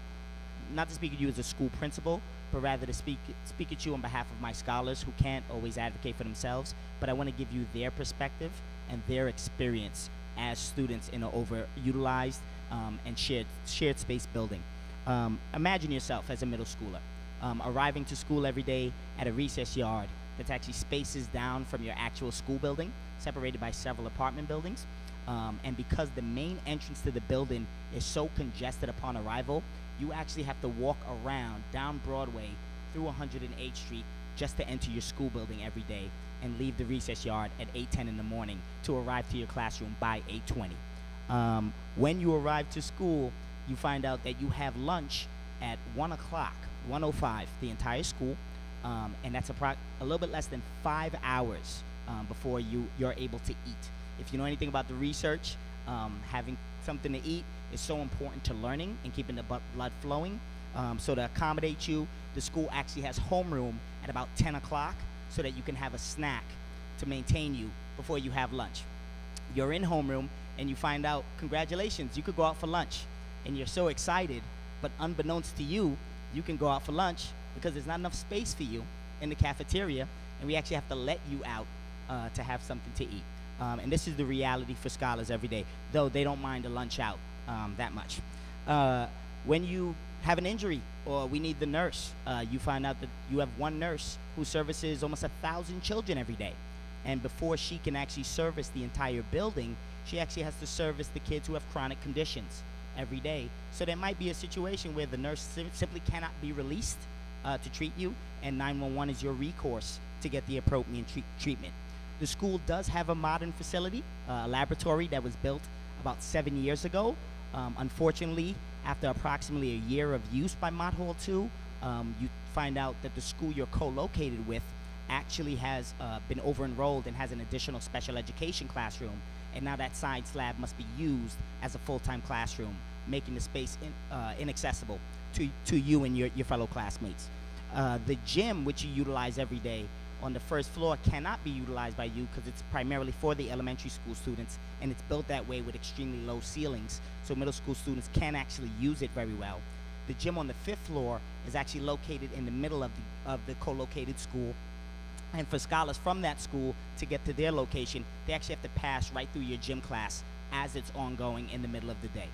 at you as a school principal, but rather to speak at you on behalf of my scholars who can't always advocate for themselves, but I want to give you their perspective and their experience as students in an overutilized and shared space building. Imagine yourself as a middle schooler, arriving to school every day at a recess yard that's actually spaces down from your actual school building, separated by several apartment buildings. And because the main entrance to the building is so congested upon arrival, you actually have to walk around down Broadway through 108th Street just to enter your school building every day and leave the recess yard at 8:10 in the morning to arrive to your classroom by 8:20. When you arrive to school, you find out that you have lunch at 1 o'clock, 1:05, the entire school, and that's a little bit less than 5 hours before you're able to eat. If you know anything about the research, having something to eat is so important to learning and keeping the blood flowing. So to accommodate you, the school actually has homeroom at about 10 o'clock so that you can have a snack to maintain you before you have lunch. You're in homeroom and you find out, congratulations, you could go out for lunch. And you're so excited, but unbeknownst to you, you can go out for lunch because there's not enough space for you in the cafeteria, and we actually have to let you out to have something to eat. And this is the reality for scholars every day, though they don't mind a lunch out that much. When you have an injury or we need the nurse, you find out that you have one nurse who services almost 1,000 children every day. And before she can actually service the entire building, she actually has to service the kids who have chronic conditions every day. So there might be a situation where the nurse simply cannot be released to treat you, and 911 is your recourse to get the appropriate treatment. The school does have a modern facility, a laboratory that was built about 7 years ago. Unfortunately, after approximately a year of use by Mott Hall 2, you find out that the school you're co-located with actually has been over-enrolled and has an additional special education classroom, and now that science lab must be used as a full-time classroom, making the space inaccessible to you and your fellow classmates. The gym, which you utilize every day on the first floor, cannot be utilized by you because it's primarily for the elementary school students, and it's built that way with extremely low ceilings, so middle school students can actually use it very well. The gym on the 5th floor is actually located in the middle of the co-located school, and for scholars from that school to get to their location, they actually have to pass right through your gym class as it's ongoing in the middle of the day.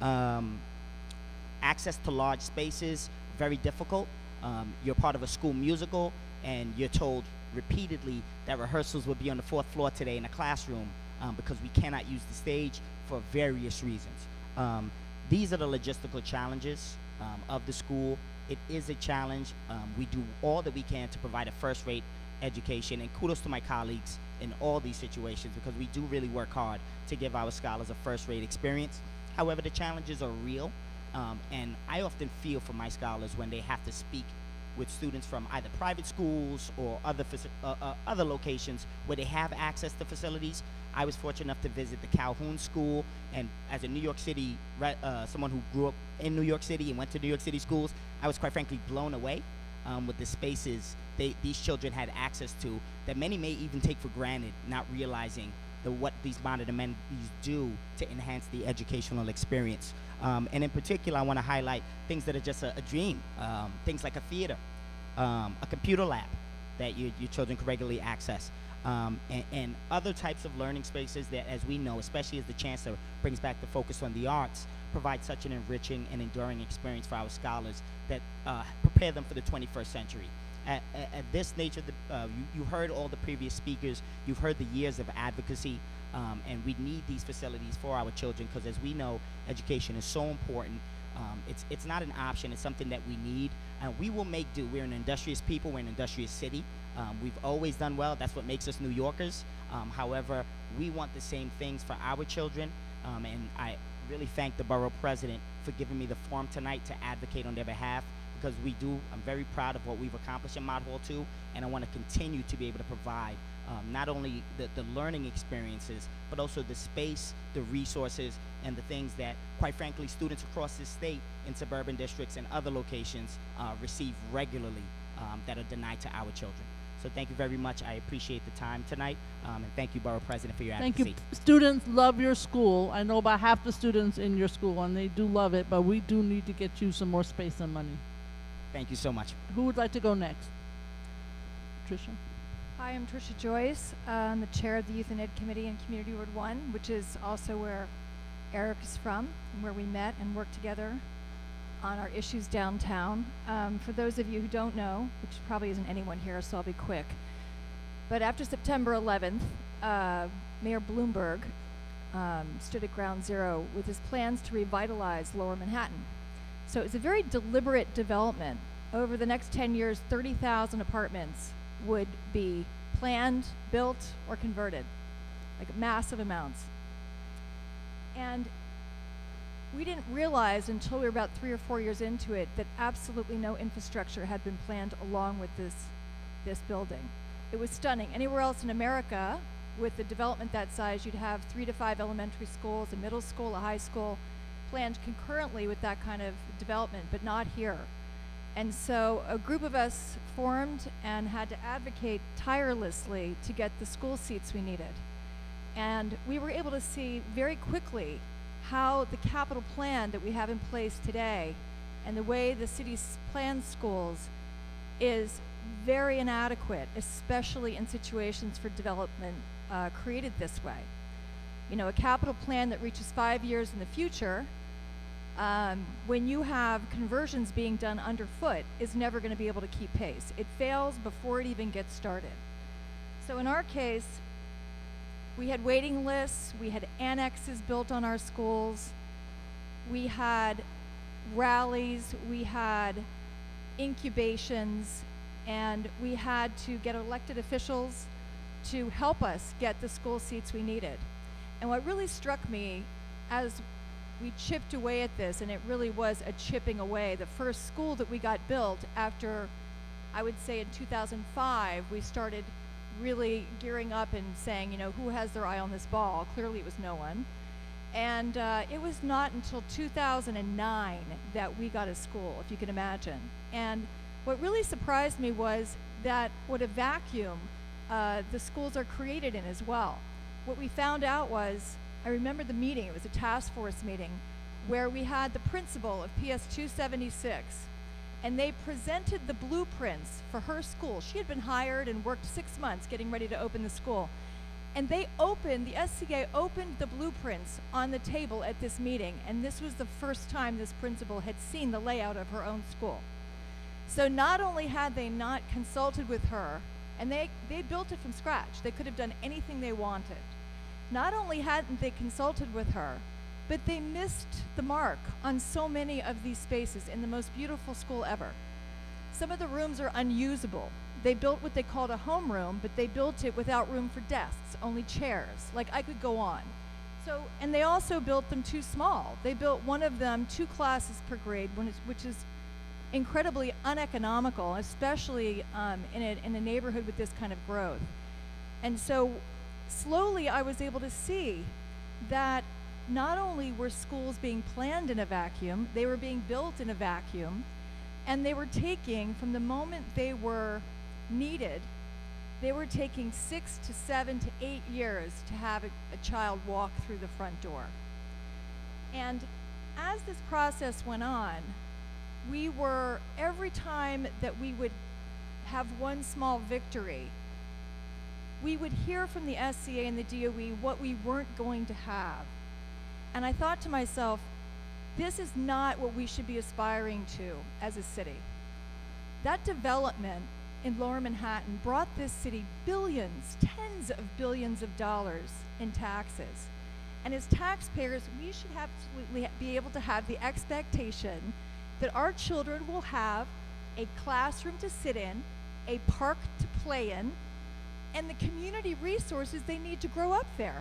Access to large spaces, very difficult. You're part of a school musical, and you're told repeatedly that rehearsals will be on the 4th floor today in a classroom because we cannot use the stage for various reasons. These are the logistical challenges of the school. It is a challenge. We do all that we can to provide a first-rate education, and kudos to my colleagues in all these situations because we do really work hard to give our scholars a first-rate experience. However, the challenges are real, and I often feel for my scholars when they have to speak with students from either private schools or other locations where they have access to facilities. I was fortunate enough to visit the Calhoun School, and as a New York City, someone who grew up in New York City and went to New York City schools, I was quite frankly blown away with the spaces these children had access to that many may even take for granted, not realizing what these modern amenities do to enhance the educational experience. And in particular, I want to highlight things that are just a dream, things like a theater, a computer lab that your children can regularly access, and other types of learning spaces that, as we know, especially as the Chancellor brings back the focus on the arts, provide such an enriching and enduring experience for our scholars that prepare them for the 21st century. At this nature, you heard all the previous speakers, you've heard the years of advocacy, and we need these facilities for our children because, as we know, education is so important. It's not an option, it's something that we need, and we will make do. We're an industrious people, we're an industrious city. We've always done well, that's what makes us New Yorkers. However, we want the same things for our children, and I really thank the borough president for giving me the forum tonight to advocate on their behalf, because I'm very proud of what we've accomplished in Mod Hall 2, and I want to continue to be able to provide not only the learning experiences, but also the space, the resources, and the things that, quite frankly, students across this state in suburban districts and other locations receive regularly that are denied to our children. So thank you very much. I appreciate the time tonight, and thank you, Borough President, for your advocacy. Thank you. Students love your school. I know about half the students in your school, and they do love it, but we do need to get you some more space and money. Thank you so much. Who would like to go next? Tricia? Hi, I'm Tricia Joyce. I'm the chair of the Youth and Ed Committee in Community Ward 1, which is also where Eric is from and where we met and worked together on our issues downtown. For those of you who don't know, which probably isn't anyone here, so I'll be quick, but after September 11th, Mayor Bloomberg stood at ground zero with his plans to revitalize Lower Manhattan. So it's a very deliberate development. Over the next 10 years, 30,000 apartments would be planned, built, or converted, like massive amounts. And we didn't realize until we were about 3 or 4 years into it that absolutely no infrastructure had been planned along with this building. It was stunning. Anywhere else in America, with a development that size, you'd have 3 to 5 elementary schools, a middle school, a high school, planned concurrently with that kind of development, but not here. And so a group of us formed and had to advocate tirelessly to get the school seats we needed. And we were able to see very quickly how the capital plan that we have in place today and the way the city plans schools is very inadequate, especially in situations for development created this way. You know, a capital plan that reaches 5 years in the future, when you have conversions being done underfoot, is never going to be able to keep pace. It fails before it even gets started. So in our case, we had waiting lists, we had annexes built on our schools, we had rallies, we had incubations, and we had to get elected officials to help us get the school seats we needed. And what really struck me as we chipped away at this, and it really was a chipping away, the first school that we got built after, I would say in 2005, we started really gearing up and saying, you know, who has their eye on this ball? Clearly it was no one. And it was not until 2009 that we got a school, if you can imagine. And what really surprised me was that what a vacuum the schools are created in as well. What we found out was, I remember the meeting, it was a task force meeting, where we had the principal of PS 276, and they presented the blueprints for her school. She had been hired and worked 6 months getting ready to open the school. And the SCA opened the blueprints on the table at this meeting, and this was the first time this principal had seen the layout of her own school. So not only had they not consulted with her, and they built it from scratch, they could have done anything they wanted. Not only hadn't they consulted with her, but they missed the mark on so many of these spaces in the most beautiful school ever. Some of the rooms are unusable. They built what they called a homeroom, but they built it without room for desks, only chairs. Like, I could go on. So, and they also built them too small. They built one of them 2 classes per grade, which is incredibly uneconomical, especially in a neighborhood with this kind of growth. And so slowly I was able to see that not only were schools being planned in a vacuum, they were being built in a vacuum, and they were taking, from the moment they were needed, they were taking 6 to 7 to 8 years to have a child walk through the front door. And as this process went on, we were, every time that we would have one small victory, we would hear from the SCA and the DOE what we weren't going to have. And I thought to myself, this is not what we should be aspiring to as a city. That development in Lower Manhattan brought this city billions, tens of billions of dollars in taxes. And as taxpayers, we should absolutely be able to have the expectation that our children will have a classroom to sit in, a park to play in, and the community resources they need to grow up there.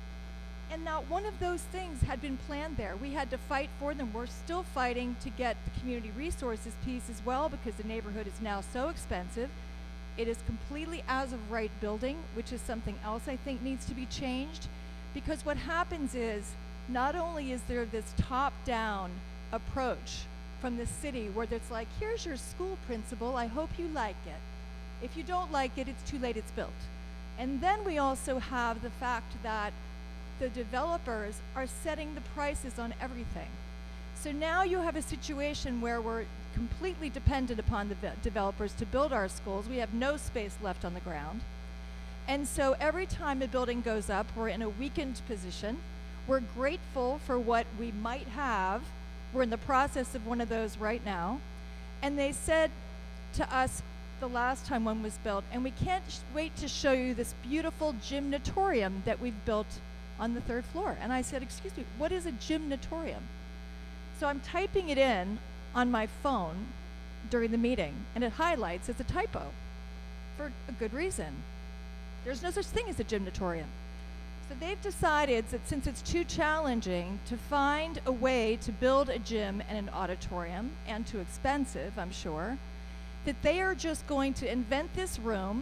And not one of those things had been planned there. We had to fight for them. We're still fighting to get the community resources piece as well, because the neighborhood is now so expensive. It is completely as of right building, which is something else I think needs to be changed, because what happens is, not only is there this top-down approach from the city where it's like, here's your school principal, I hope you like it. If you don't like it, it's too late, it's built. And then we also have the fact that the developers are setting the prices on everything. So now you have a situation where we're completely dependent upon the developers to build our schools. We have no space left on the ground. And so every time a building goes up, we're in a weakened position. We're grateful for what we might have. We're in the process of one of those right now. And they said to us the last time one was built, and we can't wait to show you this beautiful gymnatorium that we've built on the 3rd floor. And I said, excuse me, what is a gymnatorium? So I'm typing it in on my phone during the meeting, and it highlights as a typo for a good reason. There's no such thing as a gymnatorium. So they've decided that since it's too challenging to find a way to build a gym and an auditorium, and too expensive, I'm sure, that they are just going to invent this room,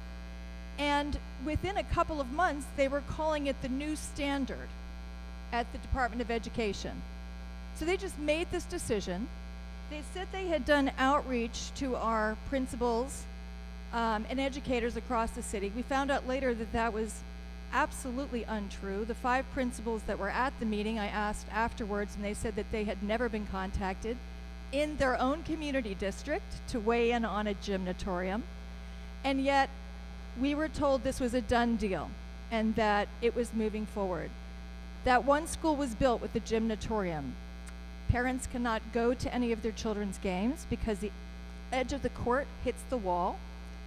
and within a couple of months, they were calling it the new standard at the Department of Education. So they just made this decision. They said they had done outreach to our principals and educators across the city. We found out later that that was absolutely untrue. The 5 principals that were at the meeting, I asked afterwards, and they said that they had never been contacted in their own community district to weigh in on a gymnatorium. And yet, we were told this was a done deal and that it was moving forward. That one school was built with the gymnatorium. Parents cannot go to any of their children's games because the edge of the court hits the wall.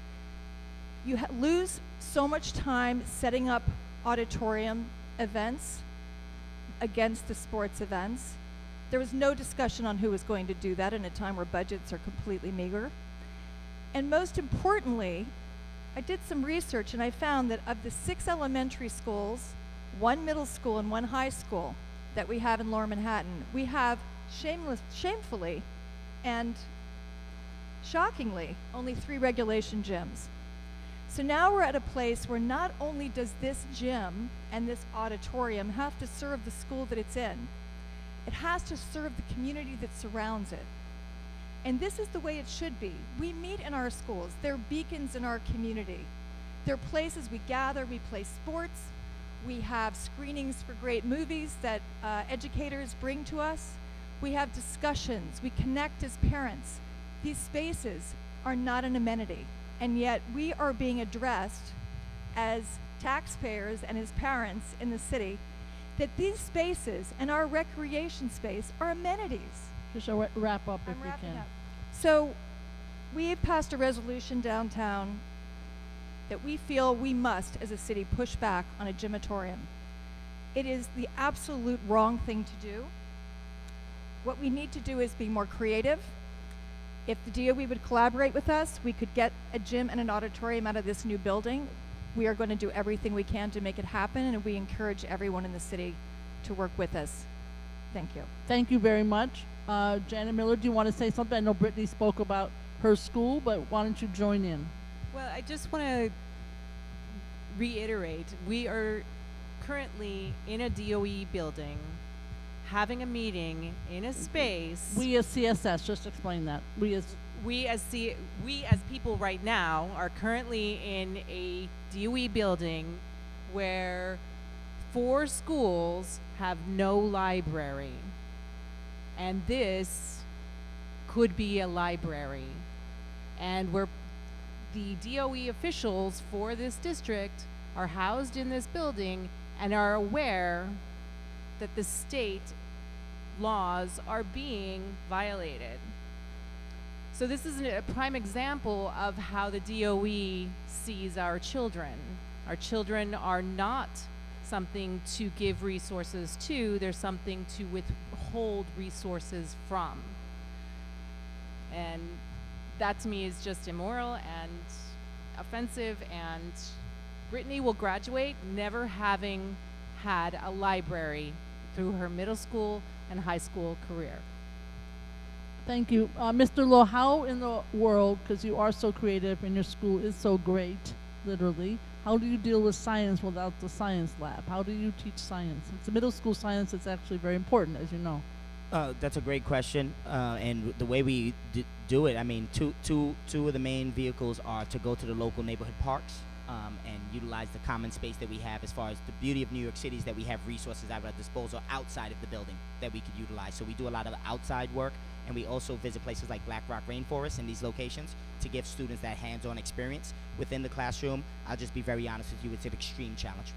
You lose so much time setting up auditorium events against the sports events. There was no discussion on who was going to do that in a time where budgets are completely meager. And most importantly, I did some research and I found that of the 6 elementary schools, 1 middle school and 1 high school that we have in Lower Manhattan, we have shamefully and shockingly only 3 regulation gyms. So now we're at a place where not only does this gym and this auditorium have to serve the school that it's in, it has to serve the community that surrounds it. And this is the way it should be. We meet in our schools. They're beacons in our community. They're places we gather, we play sports, we have screenings for great movies that educators bring to us. We have discussions, we connect as parents. These spaces are not an amenity, and yet we are being addressed as taxpayers and as parents in the city that these spaces and our recreation space are amenities. Just wrap up if you can. So we have passed a resolution downtown that we feel we must, as a city, push back on a gymatorium. It is the absolute wrong thing to do. What we need to do is be more creative. If the DOE would collaborate with us, we could get a gym and an auditorium out of this new building. We are going to do everything we can to make it happen, and we encourage everyone in the city to work with us. Thank you. Thank you very much. Janet Miller, do you want to say something? I know Brittany spoke about her school, but why don't you join in? Well, I just want to reiterate, we are currently in a DOE building having a meeting in a space. We as CSS, just explain that. We as people right now are currently in a DOE building where 4 schools have no library. And this could be a library. And the DOE officials for this district are housed in this building and are aware that the state laws are being violated. So this is a prime example of how the DOE sees our children. Our children are not something to give resources to, they're something to withhold resources from. And that to me is just immoral and offensive, and Brittany will graduate never having had a library through her middle school and high school career. Thank you. Mr. Lowe, how in the world, because you are so creative and your school is so great, literally, how do you deal with science without the science lab? How do you teach science? It's a middle school science that's actually very important, as you know. That's a great question, and the way we do it, I mean, two of the main vehicles are to go to the local neighborhood parks and utilize the common space that we have. As far as the beauty of New York City is that we have resources at our disposal outside of the building that we could utilize. So we do a lot of outside work, and we also visit places like Black Rock Rainforest in these locations to give students that hands-on experience within the classroom. I'll just be very honest with you, it's an extreme challenge.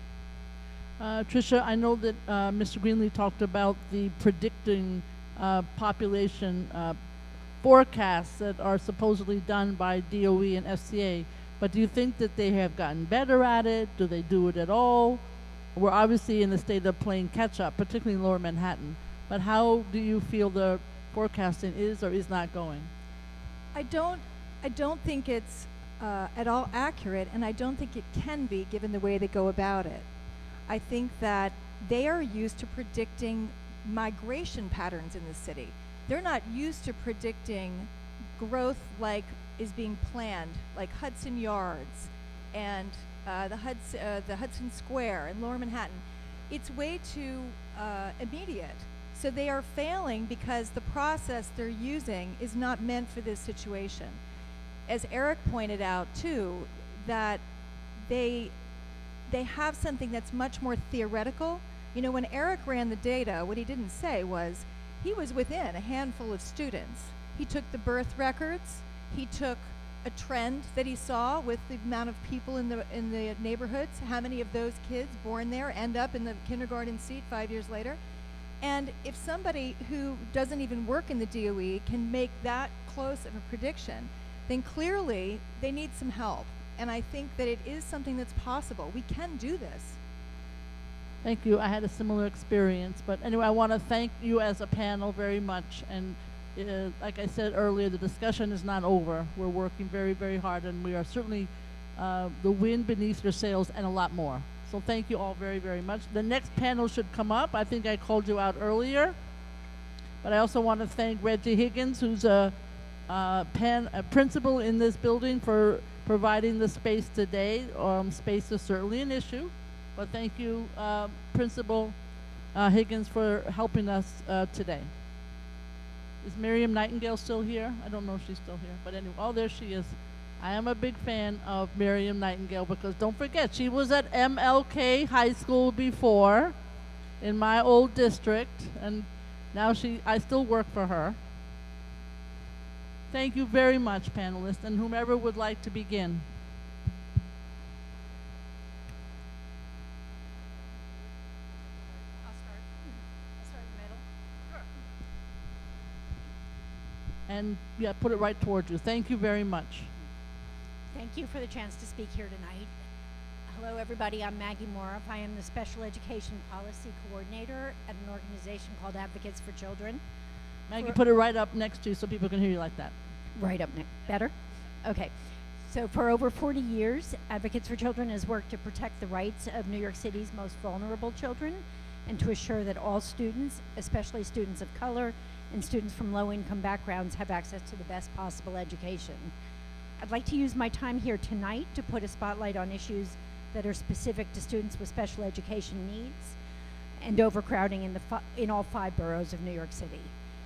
Tricia, I know that Mr. Greenlee talked about the predicting population forecasts that are supposedly done by DOE and FCA, but do you think that they have gotten better at it? Do they do it at all? We're obviously in the state of playing catch-up, particularly in Lower Manhattan, but how do you feel the forecasting is or is not going? I don't think it's at all accurate, and I don't think it can be given the way they go about it. I think that they are used to predicting migration patterns in the city. They're not used to predicting growth like is being planned, like Hudson Yards and the Hudson Square in Lower Manhattan. It's way too immediate. So they are failing because the process they're using is not meant for this situation. As Eric pointed out too, that they have something that's much more theoretical. You know, when Eric ran the data, what he didn't say was he was within a handful of students. He took the birth records, he took a trend that he saw with the amount of people in the neighborhoods, how many of those kids born there end up in the kindergarten seat 5 years later. And if somebody who doesn't even work in the DOE can make that close of a prediction, then clearly they need some help. And I think that it is something that's possible. We can do this. Thank you. I had a similar experience. But anyway, I want to thank you as a panel very much. And like I said earlier, the discussion is not over. We're working very, very hard, and we are certainly the wind beneath your sails and a lot more. So thank you all very, very much. The next panel should come up. I think I called you out earlier. But I also want to thank Reggie Higgins, who's a principal in this building, for providing the space today. Space is certainly an issue, but thank you, Principal Higgins, for helping us today. Is Miriam Nightingale still here? I don't know if she's still here, but anyway, oh, there she is. I am a big fan of Miriam Nightingale because don't forget, she was at MLK High School before in my old district, and now I still work for her. Thank you very much, panelists, and whomever would like to begin. And yeah, put it right towards you. Thank you very much. Thank you for the chance to speak here tonight. Hello, everybody. I'm Maggie Moroff. I am the Special Education Policy Coordinator at an organization called Advocates for Children. Maggie, put it right up next to you so people can hear you like that. Right up next. Better? Okay. So for over 40 years, Advocates for Children has worked to protect the rights of New York City's most vulnerable children and to assure that all students, especially students of color and students from low-income backgrounds, have access to the best possible education. I'd like to use my time here tonight to put a spotlight on issues that are specific to students with special education needs and overcrowding in all 5 boroughs of New York City.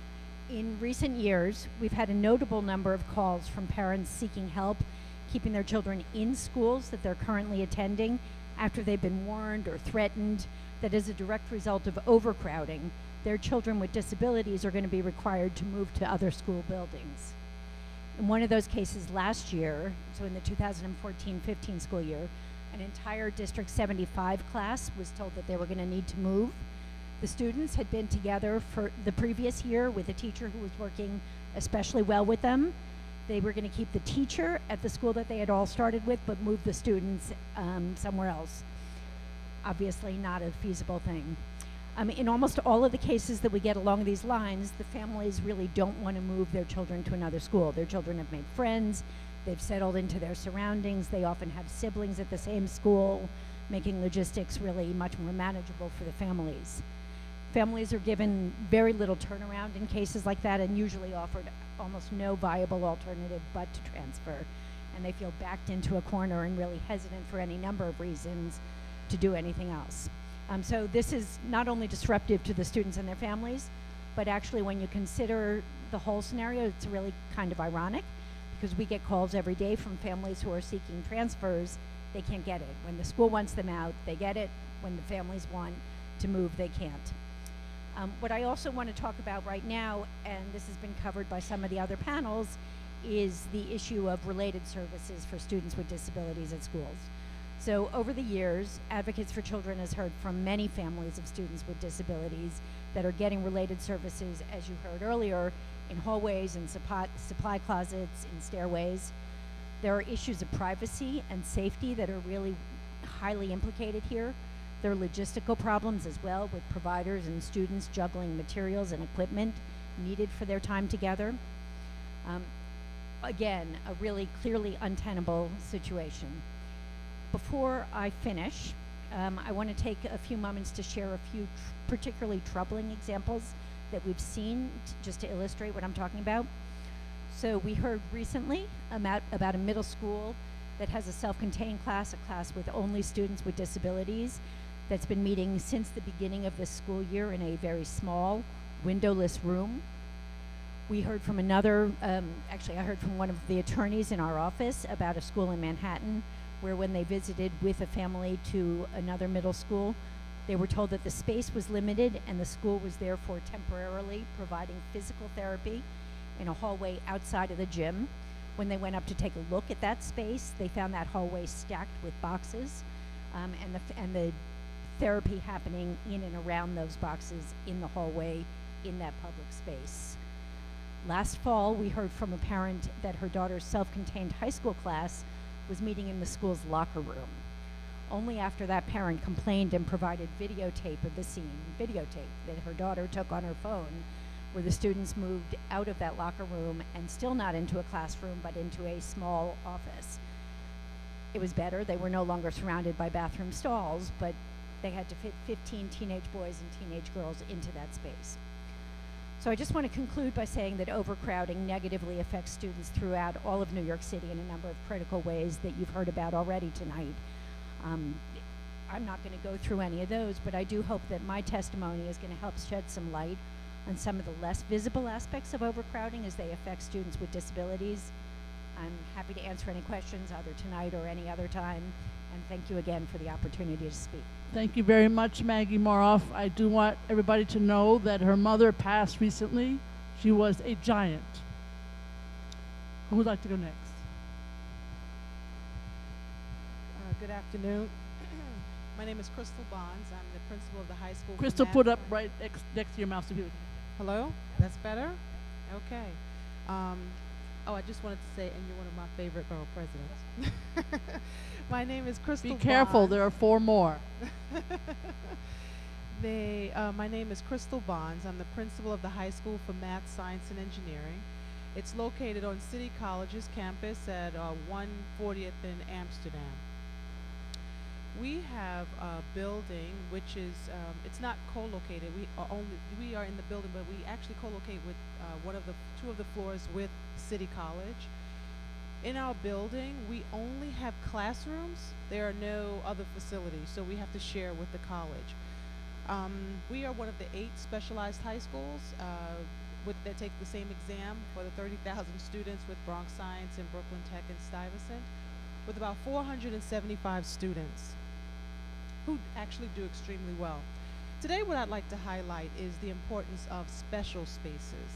In recent years, we've had a notable number of calls from parents seeking help keeping their children in schools that they're currently attending after they've been warned or threatened that as a direct result of overcrowding, their children with disabilities are going to be required to move to other school buildings. In one of those cases last year, so in the 2014-15 school year, an entire District 75 class was told that they were going to need to move. The students had been together for the previous year with a teacher who was working especially well with them. They were going to keep the teacher at the school that they had all started with, but move the students somewhere else. Obviously not a feasible thing. In almost all of the cases that we get along these lines, the families really don't want to move their children to another school. Their children have made friends, they've settled into their surroundings, they often have siblings at the same school, making logistics really much more manageable for the families. Families are given very little turnaround in cases like that and usually offered almost no viable alternative but to transfer. And they feel backed into a corner and really hesitant for any number of reasons to do anything else. So this is not only disruptive to the students and their families, but actually when you consider the whole scenario, it's really kind of ironic because we get calls every day from families who are seeking transfers. They can't get it. When the school wants them out, they get it. When the families want to move, they can't. What I also want to talk about right now, and this has been covered by some of the other panels, is the issue of related services for students with disabilities at schools. So over the years, Advocates for Children has heard from many families of students with disabilities that are getting related services, as you heard earlier, in hallways and supply closets, in stairways. There are issues of privacy and safety that are really highly implicated here. There are logistical problems as well with providers and students juggling materials and equipment needed for their time together. Again, a really clearly untenable situation. Before I finish, I want to take a few moments to share a few particularly troubling examples that we've seen just to illustrate what I'm talking about. So we heard recently about a middle school that has a self-contained class, a class with only students with disabilities, that's been meeting since the beginning of this school year in a very small, windowless room. We heard from another, actually I heard from one of the attorneys in our office about a school in Manhattan where when they visited with a family to another middle school, they were told that the space was limited and the school was therefore temporarily providing physical therapy in a hallway outside of the gym. When they went up to take a look at that space, they found that hallway stacked with boxes and the therapy happening in and around those boxes in the hallway in that public space. Last fall, we heard from a parent that her daughter's self-contained high school class was meeting in the school's locker room. Only after that parent complained and provided videotape of the scene, videotape that her daughter took on her phone, where the students moved out of that locker room and still not into a classroom, but into a small office. It was better. They were no longer surrounded by bathroom stalls, but they had to fit 15 teenage boys and teenage girls into that space. So I just want to conclude by saying that overcrowding negatively affects students throughout all of New York City in a number of critical ways that you've heard about already tonight. I'm not going to go through any of those, but I do hope that my testimony is going to help shed some light on some of the less visible aspects of overcrowding as they affect students with disabilities. I'm happy to answer any questions either tonight or any other time, and thank you again for the opportunity to speak. Thank you very much, Maggie Moroff. I do want everybody to know that her mother passed recently. She was a giant. Who would like to go next? Good afternoon. My name is Crystal Bonds. I'm the principal of the high school. Crystal, put up right next to your mouth so people can. Hello? That's better? Okay. Oh, I just wanted to say, and you're one of my favorite borough presidents. My name is Crystal Bonds. Be careful, there are 4 more. My name is Crystal Bonds. I'm the principal of the high school for math, science, and engineering. It's located on City College's campus at 140th in Amsterdam. We have a building which is, it's not co-located. We are in the building, but we actually co-locate with 2 of the floors with City College. In our building, we only have classrooms. There are no other facilities, so we have to share with the college. We are one of the 8 specialized high schools that take the same exam for the 30,000 students with Bronx Science and Brooklyn Tech and Stuyvesant, with about 475 students who actually do extremely well. Today, what I'd like to highlight is the importance of special spaces.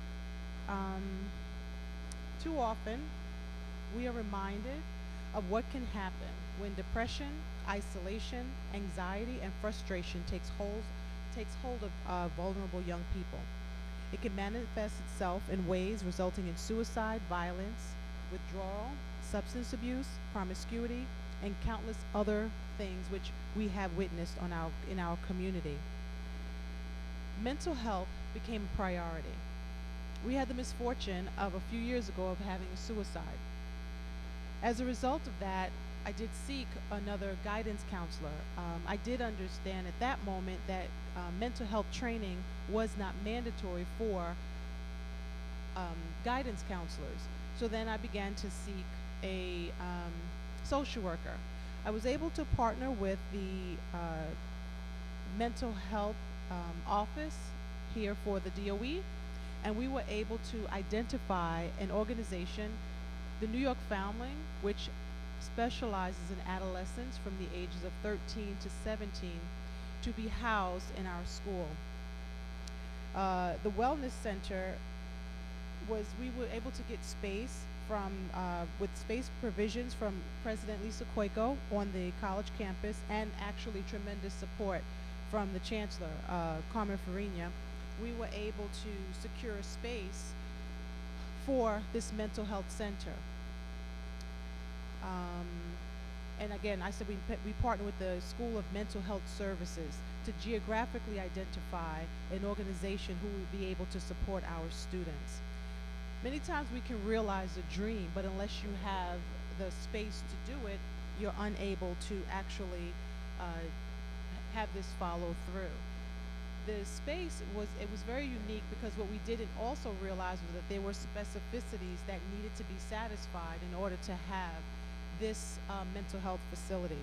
Too often, we are reminded of what can happen when depression, isolation, anxiety, and frustration takes hold of vulnerable young people. It can manifest itself in ways resulting in suicide, violence, withdrawal, substance abuse, promiscuity, and countless other things which we have witnessed in our community. Mental health became a priority. We had the misfortune of a few years ago of having a suicide. As a result of that, I did seek another guidance counselor. I did understand at that moment that mental health training was not mandatory for guidance counselors. So then I began to seek a social worker. I was able to partner with the mental health office here for the DOE, and we were able to identify an organization, the New York Foundling, which specializes in adolescents from the ages of 13 to 17 to be housed in our school. The Wellness Center we were able to get space with space provisions from President Lisa Cuoco on the college campus, and actually tremendous support from the Chancellor, Carmen Farina. We were able to secure space for this mental health center. And again, I said we partner with the School of Mental Health Services to geographically identify an organization who will be able to support our students. Many times we can realize a dream, but unless you have the space to do it, you're unable to actually have this follow through. The space was very unique because what we didn't also realize was that there were specificities that needed to be satisfied in order to have this mental health facility.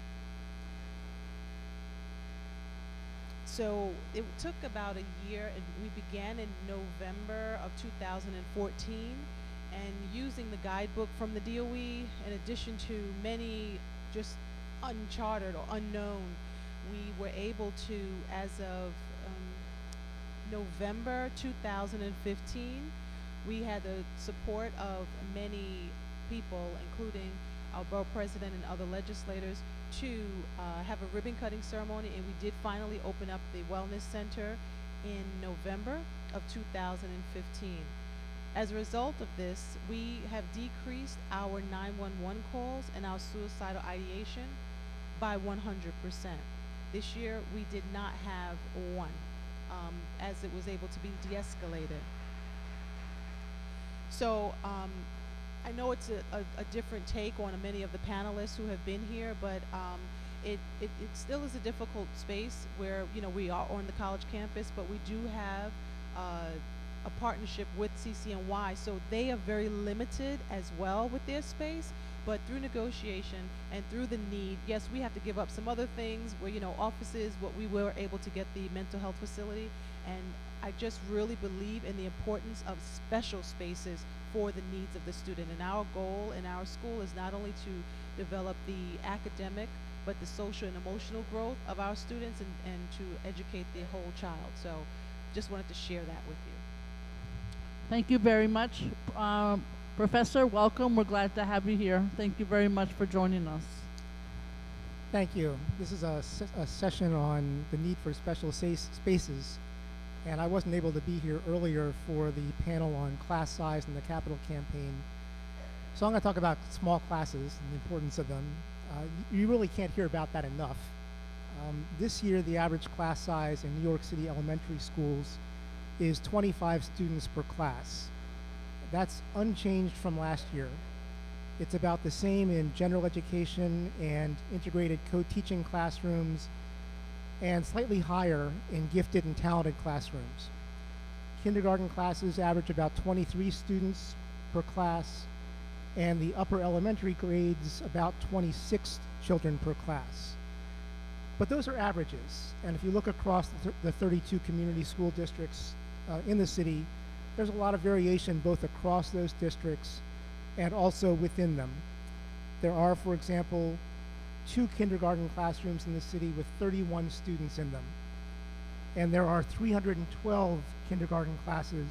So it took about a year, and we began in November of 2014, and using the guidebook from the DOE, in addition to many just uncharted or unknown, we were able to, as of November 2015, we had the support of many people, including our borough president and other legislators, to have a ribbon cutting ceremony, and we did finally open up the Wellness Center in November of 2015. As a result of this, we have decreased our 911 calls and our suicidal ideation by 100%. This year, we did not have one, as it was able to be de-escalated. So I know it's a different take on many of the panelists who have been here, but it still is a difficult space where, you know, we are on the college campus, but we do have a partnership with CCNY, so they are very limited as well with their space. But through negotiation and through the need, yes, we have to give up some other things where, you know, offices, what we were able to get the mental health facility, And I just really believe in the importance of special spaces for the needs of the student. And our goal in our school is not only to develop the academic, but the social and emotional growth of our students and to educate the whole child. So just wanted to share that with you. Thank you very much. Professor, welcome. We're glad to have you here. Thank you very much for joining us. Thank you. This is a session on the need for special spaces, and I wasn't able to be here earlier for the panel on class size and the capital campaign. So I'm going to talk about small classes and the importance of them. You really can't hear about that enough. This year, the average class size in New York City elementary schools is 25 students per class. That's unchanged from last year. It's about the same in general education and integrated co-teaching classrooms, and slightly higher in gifted and talented classrooms. Kindergarten classes average about 23 students per class, and the upper elementary grades about 26 children per class. But those are averages, and if you look across the 32 community school districts in the city, there's a lot of variation both across those districts and also within them. There are, for example, 2 kindergarten classrooms in the city with 31 students in them. And there are 312 kindergarten classes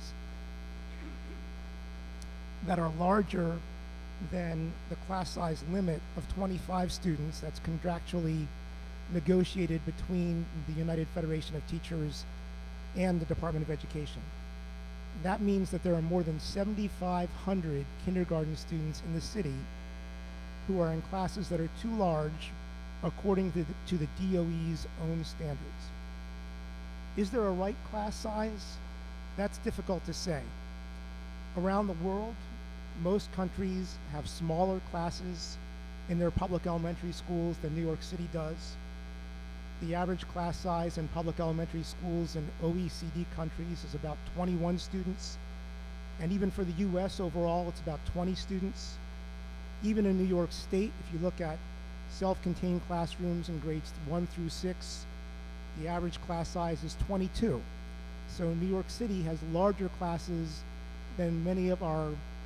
that are larger than the class size limit of 25 students that's contractually negotiated between the United Federation of Teachers and the Department of Education. That means that there are more than 7,500 kindergarten students in the city who are in classes that are too large according to the DOE's own standards. Is there a right class size? That's difficult to say. Around the world, most countries have smaller classes in their public elementary schools than New York City does. The average class size in public elementary schools in OECD countries is about 21 students. And even for the US overall, it's about 20 students. Even in New York State, if you look at self-contained classrooms in grades 1 through 6, the average class size is 22. So New York City has larger classes than many of our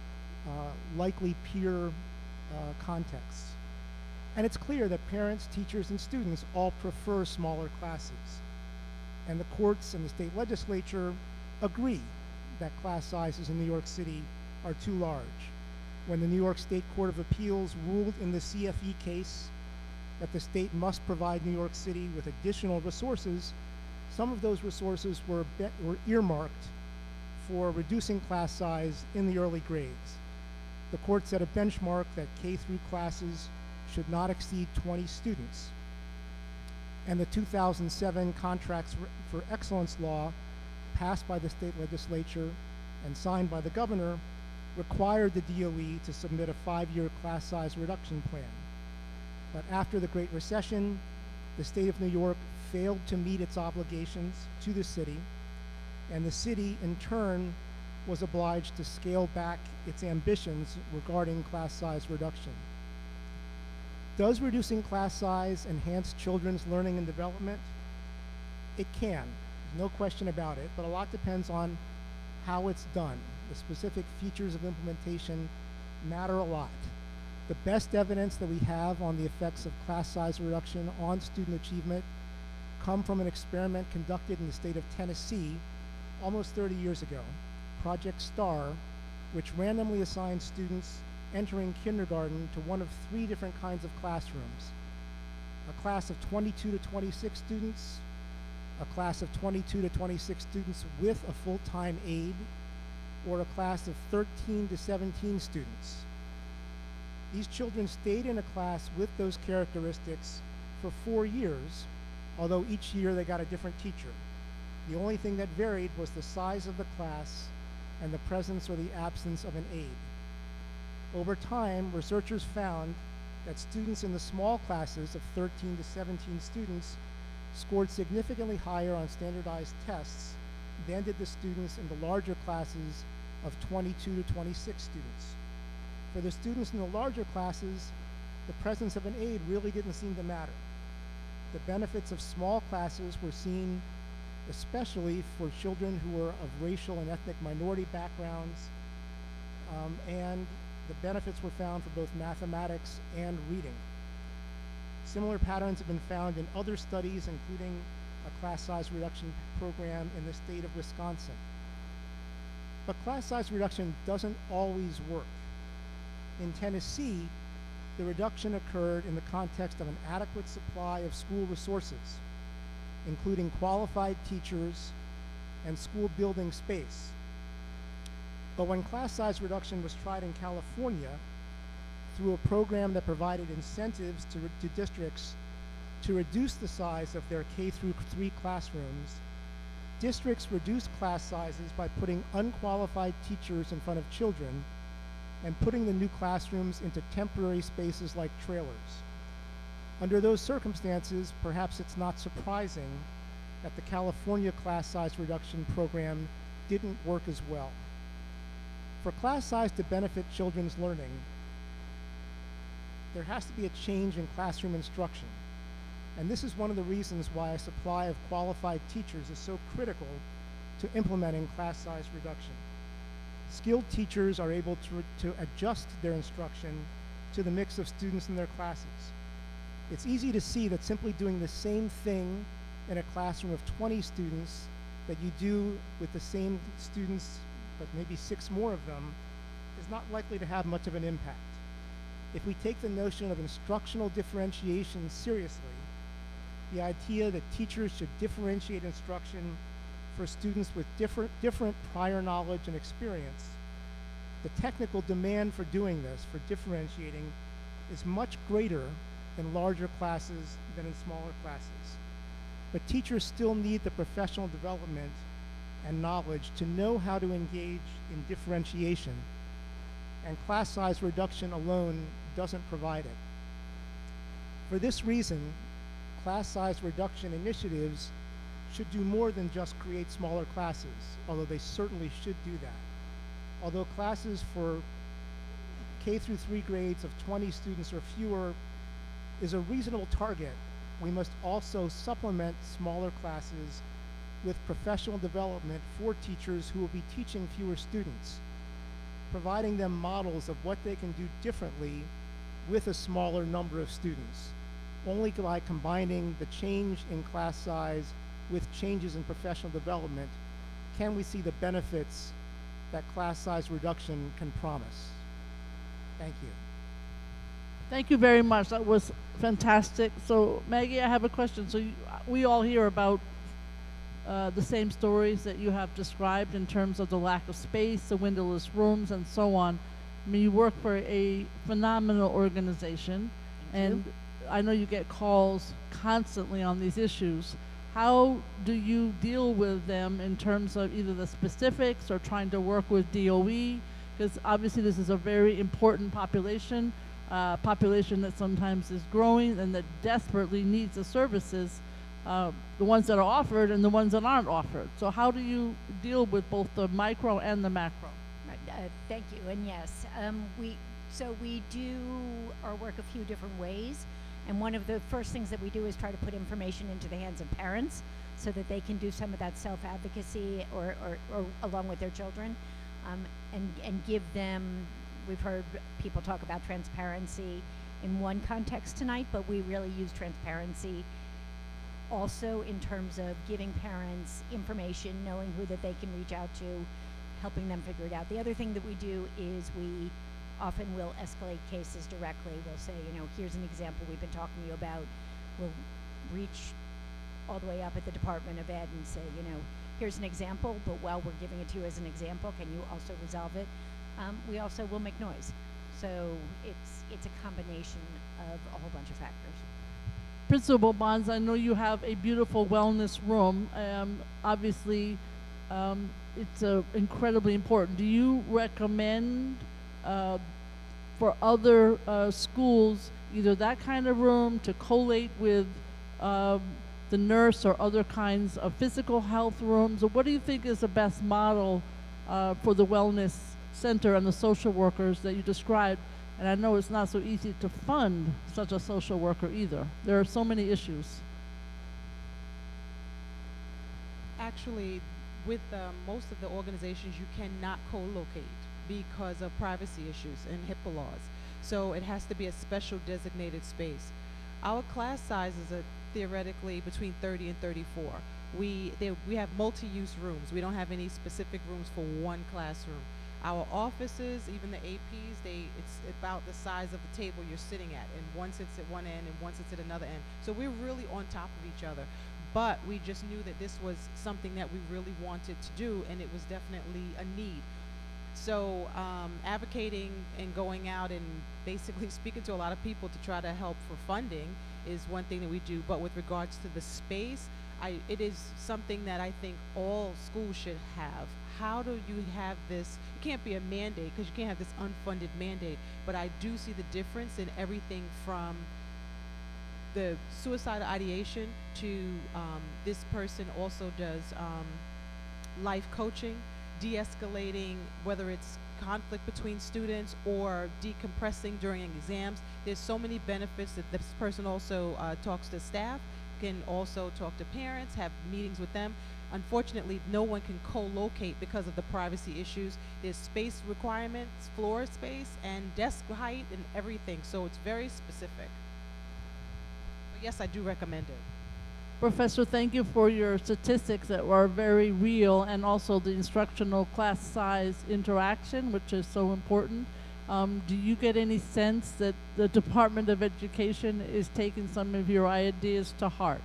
likely peer contexts. And it's clear that parents, teachers, and students all prefer smaller classes. And the courts and the state legislature agree that class sizes in New York City are too large. When the New York State Court of Appeals ruled in the CFE case that the state must provide New York City with additional resources, some of those resources were earmarked for reducing class size in the early grades. The court set a benchmark that K through classes should not exceed 20 students. And the 2007 Contracts for Excellence law, passed by the state legislature and signed by the governor, required the DOE to submit a 5-year class size reduction plan. But after the Great Recession, the state of New York failed to meet its obligations to the city, and the city, in turn, was obliged to scale back its ambitions regarding class size reduction. Does reducing class size enhance children's learning and development? It can, there's no question about it, but a lot depends on how it's done. The specific features of implementation matter a lot. The best evidence that we have on the effects of class size reduction on student achievement come from an experiment conducted in the state of Tennessee almost 30 years ago, Project STAR, which randomly assigned students entering kindergarten to one of 3 different kinds of classrooms. A class of 22 to 26 students, a class of 22 to 26 students with a full-time aide, or a class of 13 to 17 students. These children stayed in a class with those characteristics for 4 years, although each year they got a different teacher. The only thing that varied was the size of the class and the presence or the absence of an aide. Over time, researchers found that students in the small classes of 13 to 17 students scored significantly higher on standardized tests than did the students in the larger classes of 22 to 26 students. For the students in the larger classes, the presence of an aide really didn't seem to matter. The benefits of small classes were seen especially for children who are of racial and ethnic minority backgrounds, and the benefits were found for both mathematics and reading. Similar patterns have been found in other studies, including a class size reduction program in the state of Wisconsin. But class size reduction doesn't always work. In Tennessee, the reduction occurred in the context of an adequate supply of school resources, including qualified teachers and school building space. But when class size reduction was tried in California through a program that provided incentives to districts to reduce the size of their K-3 classrooms, districts reduced class sizes by putting unqualified teachers in front of children and putting the new classrooms into temporary spaces like trailers. Under those circumstances, perhaps it's not surprising that the California class size reduction program didn't work as well. For class size to benefit children's learning, there has to be a change in classroom instruction. And this is one of the reasons why a supply of qualified teachers is so critical to implementing class size reduction. Skilled teachers are able to adjust their instruction to the mix of students in their classes. It's easy to see that simply doing the same thing in a classroom of 20 students that you do with the same students, but maybe 6 more of them, is not likely to have much of an impact. If we take the notion of instructional differentiation seriously, the idea that teachers should differentiate instruction for students with different prior knowledge and experience, the technical demand for doing this, for differentiating, is much greater in larger classes than in smaller classes. But teachers still need the professional development and knowledge to know how to engage in differentiation, and class size reduction alone doesn't provide it. For this reason, class size reduction initiatives should do more than just create smaller classes, although they certainly should do that. Although classes for K-3 grades of 20 students or fewer is a reasonable target, we must also supplement smaller classes with professional development for teachers who will be teaching fewer students, providing them models of what they can do differently with a smaller number of students. Only by combining the change in class size with changes in professional development can we see the benefits that class size reduction can promise. Thank you. Thank you very much. That was fantastic. So, Maggie, I have a question. So, we all hear about the same stories that you have described in terms of the lack of space, the windowless rooms, and so on. I mean, you work for a phenomenal organization, and I know you get calls constantly on these issues. How do you deal with them in terms of either the specifics or trying to work with DOE? Because obviously this is a very important population that sometimes is growing and that desperately needs the services, the ones that are offered and the ones that aren't offered. So how do you deal with both the micro and the macro? Right, thank you, and yes, we do our work a few different ways, and one of the first things that we do is try to put information into the hands of parents so that they can do some of that self-advocacy or along with their children, and give them, we've heard people talk about transparency in one context tonight, but we really use transparency also in terms of giving parents information, knowing who that they can reach out to, helping them figure it out. The other thing that we do is we often will escalate cases directly. We'll say, here's an example we've been talking to you about. We'll reach all the way up at the Department of Ed and say, here's an example, but while we're giving it to you as an example, can you also resolve it? We also will make noise. So it's a combination of a whole bunch of factors. Principal Bonds, I know you have a beautiful wellness room. Obviously, it's incredibly important. Do you recommend for other schools either that kind of room to collate with the nurse or other kinds of physical health rooms? Or what do you think is the best model for the wellness center and the social workers that you described? And I know it's not so easy to fund such a social worker either. There are so many issues. actually, with most of the organizations, you cannot co-locate because of privacy issues and HIPAA laws. So it has to be a special designated space. Our class sizes are theoretically between 30 and 34. We have multi-use rooms. We don't have any specific rooms for one classroom. Our offices, even the APs, it's about the size of the table you're sitting at, and one sits at one end and one sits at another end. So we're really on top of each other. But we just knew that this was something that we really wanted to do, and it was definitely a need. So advocating and going out and basically speaking to a lot of people to try to help for funding is one thing that we do. But with regards to the space, it is something that I think all schools should have. How do you have this? It can't be a mandate because you can't have this unfunded mandate. But I do see the difference in everything from the suicidal ideation to this person also does life coaching, de-escalating, whether it's conflict between students or decompressing during exams. There's so many benefits that this person also talks to staff, can also talk to parents, have meetings with them. Unfortunately, no one can co-locate because of the privacy issues. There's space requirements, floor space, and desk height and everything, so it's very specific. But yes, I do recommend it. Professor, thank you for your statistics that were very real, and also the instructional class size interaction, which is so important. Do you get any sense that the Department of Education is taking some of your ideas to heart?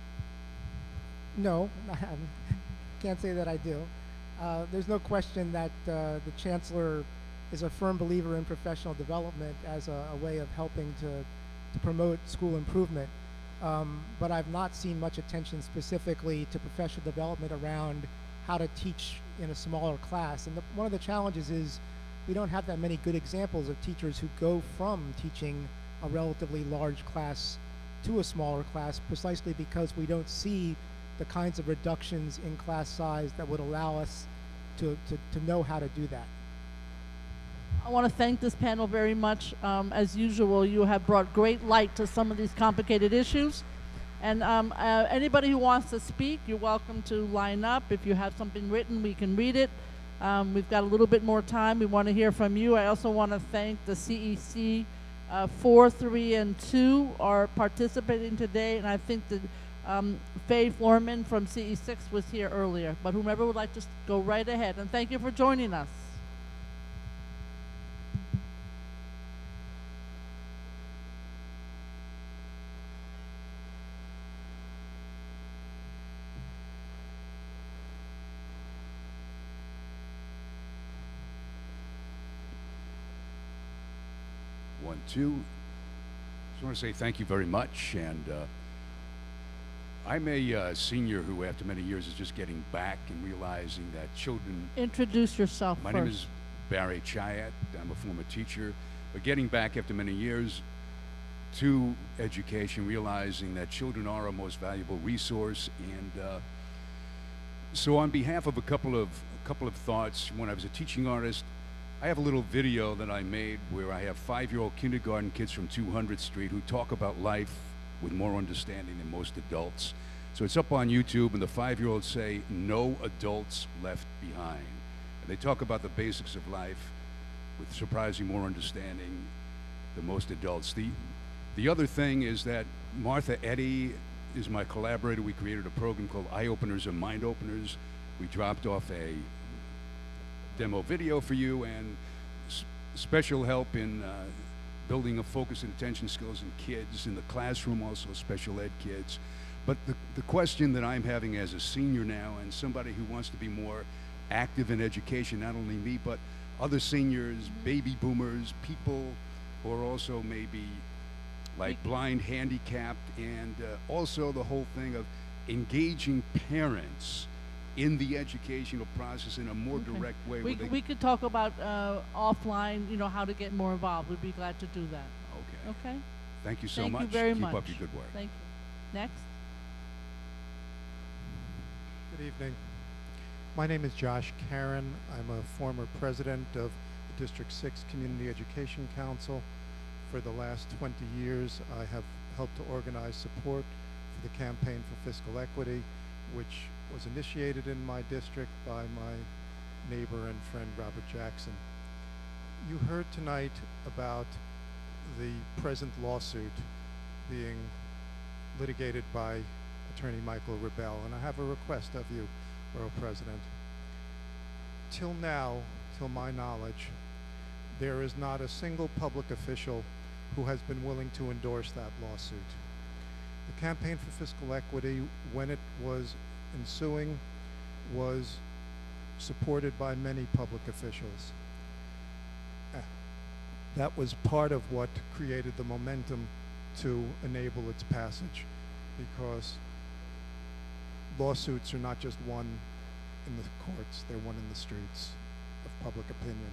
No, can't say that I do. There's no question that the Chancellor is a firm believer in professional development as a way of helping to promote school improvement. But I've not seen much attention specifically to professional development around how to teach in a smaller class. And one of the challenges is we don't have that many good examples of teachers who go from teaching a relatively large class to a smaller class, precisely because we don't see the kinds of reductions in class size that would allow us to know how to do that. I want to thank this panel very much. As usual, you have brought great light to some of these complicated issues. And anybody who wants to speak, you're welcome to line up. If you have something written, we can read it. We've got a little bit more time. We want to hear from you. I also want to thank the CEC 4, 3, and 2 are participating today. And I think that Faye Florman from CE6 was here earlier. But whomever would like to go right ahead. And thank you for joining us. One, two. Just want to say thank you very much. And I'm a senior who, after many years, is just getting back and realizing that children... Introduce yourself My first. name is Barry Chayat. I'm a former teacher. But getting back after many years to education, realizing that children are our most valuable resource. And so on behalf of a couple of thoughts, when I was a teaching artist, I have a little video that I made where I have 5-year-old kindergarten kids from 200th Street who talk about life with more understanding than most adults. So it's up on YouTube, and the 5-year-olds say, "No adults left behind." And they talk about the basics of life with surprisingly more understanding than most adults. The other thing is that Martha Eddy is my collaborator. We created a program called Eye Openers and Mind Openers. We dropped off a demo video for you, and special help in building a focus and attention skills in kids in the classroom, also special ed kids. But the question that I'm having as a senior now, and somebody who wants to be more active in education, not only me, but other seniors, baby boomers, people who are also maybe like blind, handicapped, and also the whole thing of engaging parents in the educational process in a more direct way. We could talk about offline, how to get more involved. We'd be glad to do that. Okay. Okay? Thank you so Thank much. you very Keep much. up your good work. Thank you. Next. Good evening. My name is Josh Karen. I'm a former president of the District 6 Community Education Council. For the last 20 years, I have helped to organize support for the Campaign for Fiscal Equity, which was initiated in my district by my neighbor and friend Robert Jackson. You heard tonight about the present lawsuit being litigated by Attorney Michael Rebell, and I have a request of you, Borough President. Till now, till my knowledge, there is not a single public official who has been willing to endorse that lawsuit. The Campaign for Fiscal Equity, when it was ensuing, was supported by many public officials. That was part of what created the momentum to enable its passage, because lawsuits are not just won in the courts, they're won in the streets of public opinion.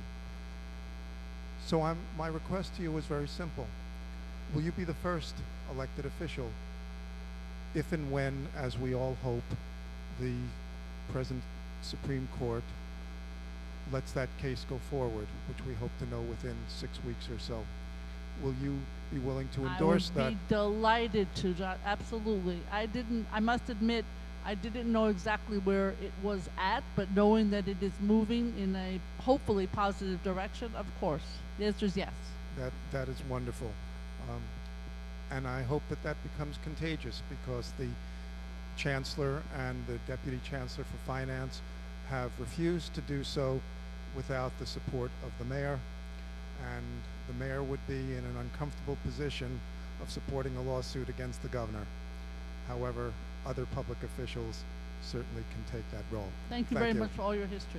So my request to you is very simple. Will you be the first elected official if and when, as we all hope, the present Supreme Court lets that case go forward, which we hope to know within 6 weeks or so? Will you be willing to endorse that? I would be delighted to, John, absolutely. I must admit, I didn't know exactly where it was at, but knowing that it is moving in a hopefully positive direction, of course. The answer is yes. That is wonderful. And I hope that that becomes contagious, because the Chancellor and the Deputy Chancellor for Finance have refused to do so without the support of the Mayor, and the Mayor would be in an uncomfortable position of supporting a lawsuit against the Governor. However, other public officials certainly can take that role. Thank you very much for all your history.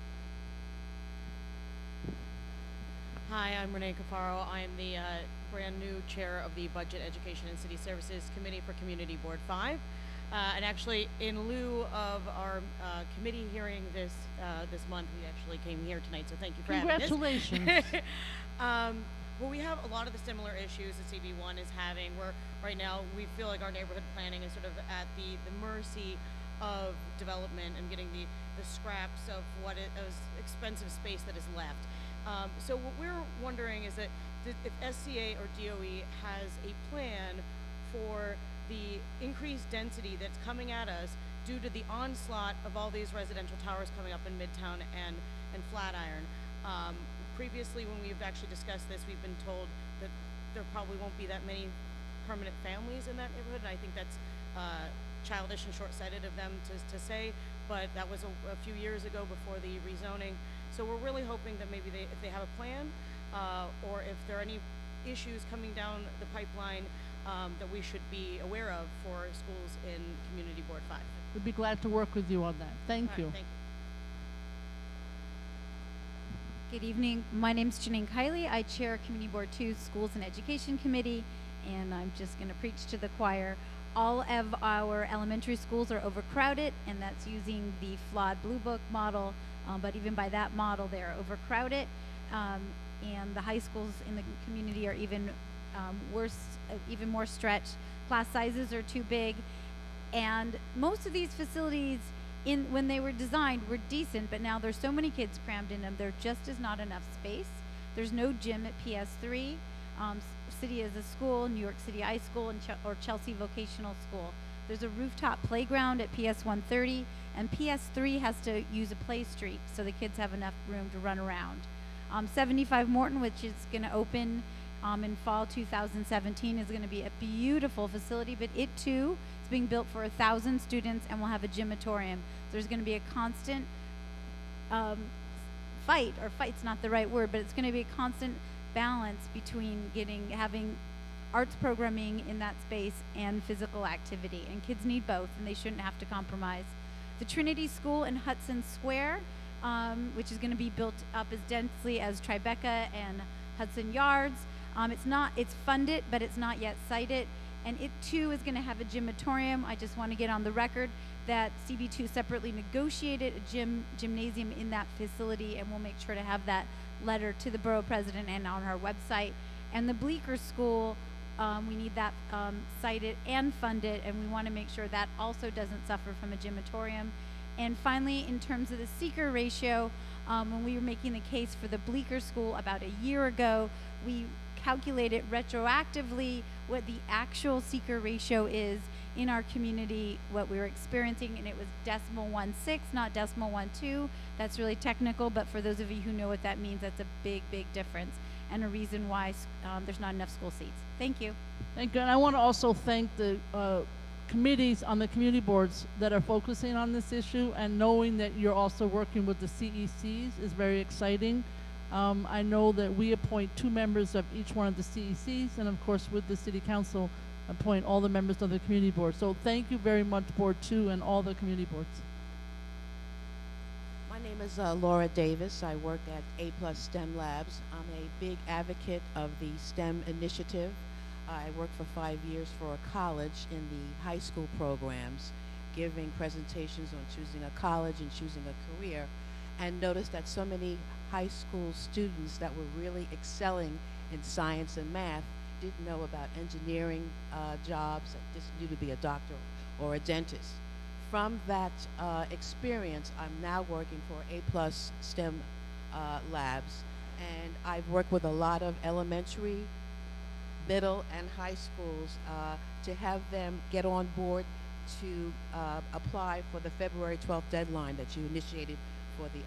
Hi, I'm Renee Cafaro. I am the brand new chair of the Budget, Education, and City Services Committee for Community Board 5. And actually, in lieu of our committee hearing this month, we actually came here tonight, so thank you for having us. Congratulations. Well, we have a lot of the similar issues that CB1 is having, where right now we feel like our neighborhood planning is sort of at the mercy of development and getting the scraps of what is expensive space that is left. So what we're wondering is that if SCA or DOE has a plan for the increased density that's coming at us due to the onslaught of all these residential towers coming up in Midtown and Flatiron. Previously, when we've actually discussed this, we've been told that there probably won't be that many permanent families in that neighborhood, and I think that's childish and short-sighted of them to say, but that was a few years ago before the rezoning. So we're really hoping that maybe if they have a plan, or if there are any issues coming down the pipeline that we should be aware of for schools in Community Board 5. We'd be glad to work with you on that. Thank you. Thank you. Good evening. My name is Janine Kiley. I chair Community Board 2 Schools and Education Committee, and I'm just going to preach to the choir. All of our elementary schools are overcrowded, and that's using the flawed Blue Book model, but even by that model, they're overcrowded, and the high schools in the community are even worse, even more stretched. Class sizes are too big, and most of these facilities when they were designed were decent, but now there's so many kids crammed in them, there just is not enough space. There's no gym at PS3. City as a school, New York City High School, and or Chelsea Vocational School. There's a rooftop playground at PS 130, and PS3 has to use a play street so the kids have enough room to run around. 75 Morton, which is going to open in fall 2017, is going to be a beautiful facility, but it too is being built for 1,000 students and will have a gymatorium. There's going to be a constant fight's not the right word, but it's going to be a constant balance between having arts programming in that space and physical activity, and kids need both, and they shouldn't have to compromise. The Trinity School in Hudson Square, which is going to be built up as densely as Tribeca and Hudson Yards. It's funded, but it's not yet sited, and it too is going to have a gymatorium. I just want to get on the record that CB2 separately negotiated a gymnasium in that facility, and we'll make sure to have that letter to the borough president and on our website. And the Bleecker School, we need that cited and funded, and we want to make sure that also doesn't suffer from a gymatorium. And finally, in terms of the seeker ratio, when we were making the case for the Bleecker School about a year ago, we calculated retroactively what the actual seeker ratio is in our community, what we were experiencing, and it was 0.16, not 0.12. That's really technical, but for those of you who know what that means, that's a big, big difference and a reason why there's not enough school seats. Thank you. Thank you. And I want to also thank the committees on the community boards that are focusing on this issue, and knowing that you're also working with the CECs is very exciting. I know that we appoint 2 members of each one of the CECs, and of course with the City Council appoint all the members of the community board. So thank you very much, Board 2 and all the community boards. My name is Laura Davis. I work at A+ STEM Labs. I'm a big advocate of the STEM initiative. I worked for 5 years for a college in the high school programs, giving presentations on choosing a college and choosing a career, and noticed that so many high school students that were really excelling in science and math didn't know about engineering jobs, just knew to be a doctor or a dentist. From that experience, I'm now working for A+ STEM Labs, and I've worked with a lot of elementary, middle, and high schools to have them get on board to apply for the February 12th deadline that you initiated for the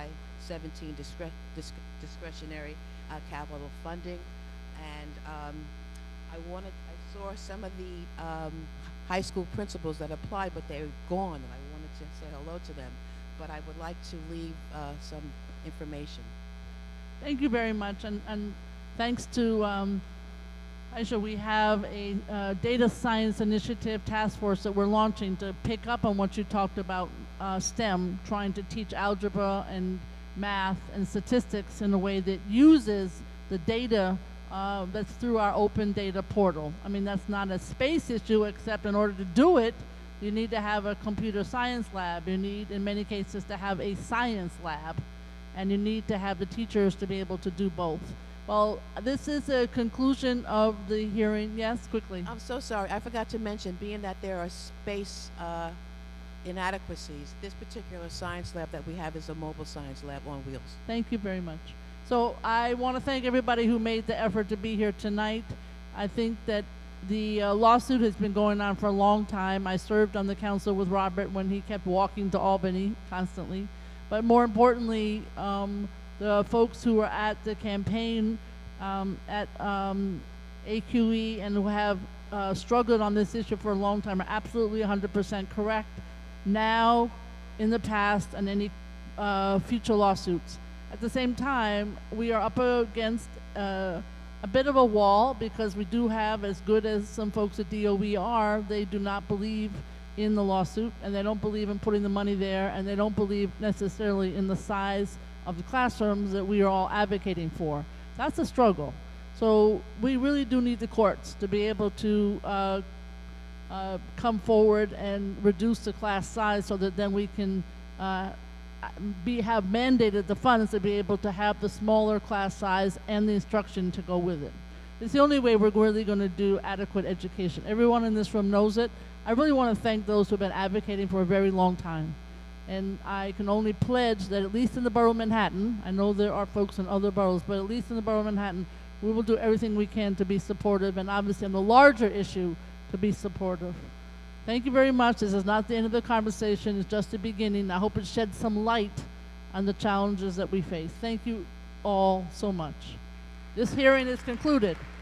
FY17 discretionary capital funding. And I saw some of the high school principals that applied, but they're gone, and I wanted to say hello to them. But I would like to leave some information. Thank you very much, and thanks to Aisha, we have a data science initiative task force that we're launching to pick up on what you talked about, STEM, trying to teach algebra and math and statistics in a way that uses the data that's through our open data portal. I mean, that's not a space issue, except in order to do it, you need to have a computer science lab. You need, in many cases, to have a science lab, and you need to have the teachers to be able to do both. Well, this is a conclusion of the hearing. Yes, quickly. I'm so sorry. I forgot to mention, being that there are space inadequacies, this particular science lab that we have is a mobile science lab on wheels. Thank you very much. So I want to thank everybody who made the effort to be here tonight. I think that the lawsuit has been going on for a long time. I served on the council with Robert when he kept walking to Albany constantly. But more importantly, the folks who were at the campaign at AQE and who have struggled on this issue for a long time are absolutely 100% correct now, in the past, and any future lawsuits. At the same time, we are up against a bit of a wall, because we do have, as good as some folks at DOE are, they do not believe in the lawsuit, and they don't believe in putting the money there, and they don't believe necessarily in the size of the classrooms that we are all advocating for. That's a struggle. So we really do need the courts to be able to come forward and reduce the class size, so that then we can have mandated the funds to be able to have the smaller class size and the instruction to go with it. It's the only way we're really going to do adequate education. Everyone in this room knows it. I really want to thank those who have been advocating for a very long time. And I can only pledge that, at least in the borough of Manhattan, I know there are folks in other boroughs, but at least in the borough of Manhattan, we will do everything we can to be supportive, and obviously on the larger issue, to be supportive. Thank you very much. This is not the end of the conversation. It's just the beginning. I hope it sheds some light on the challenges that we face. Thank you all so much. This hearing is concluded.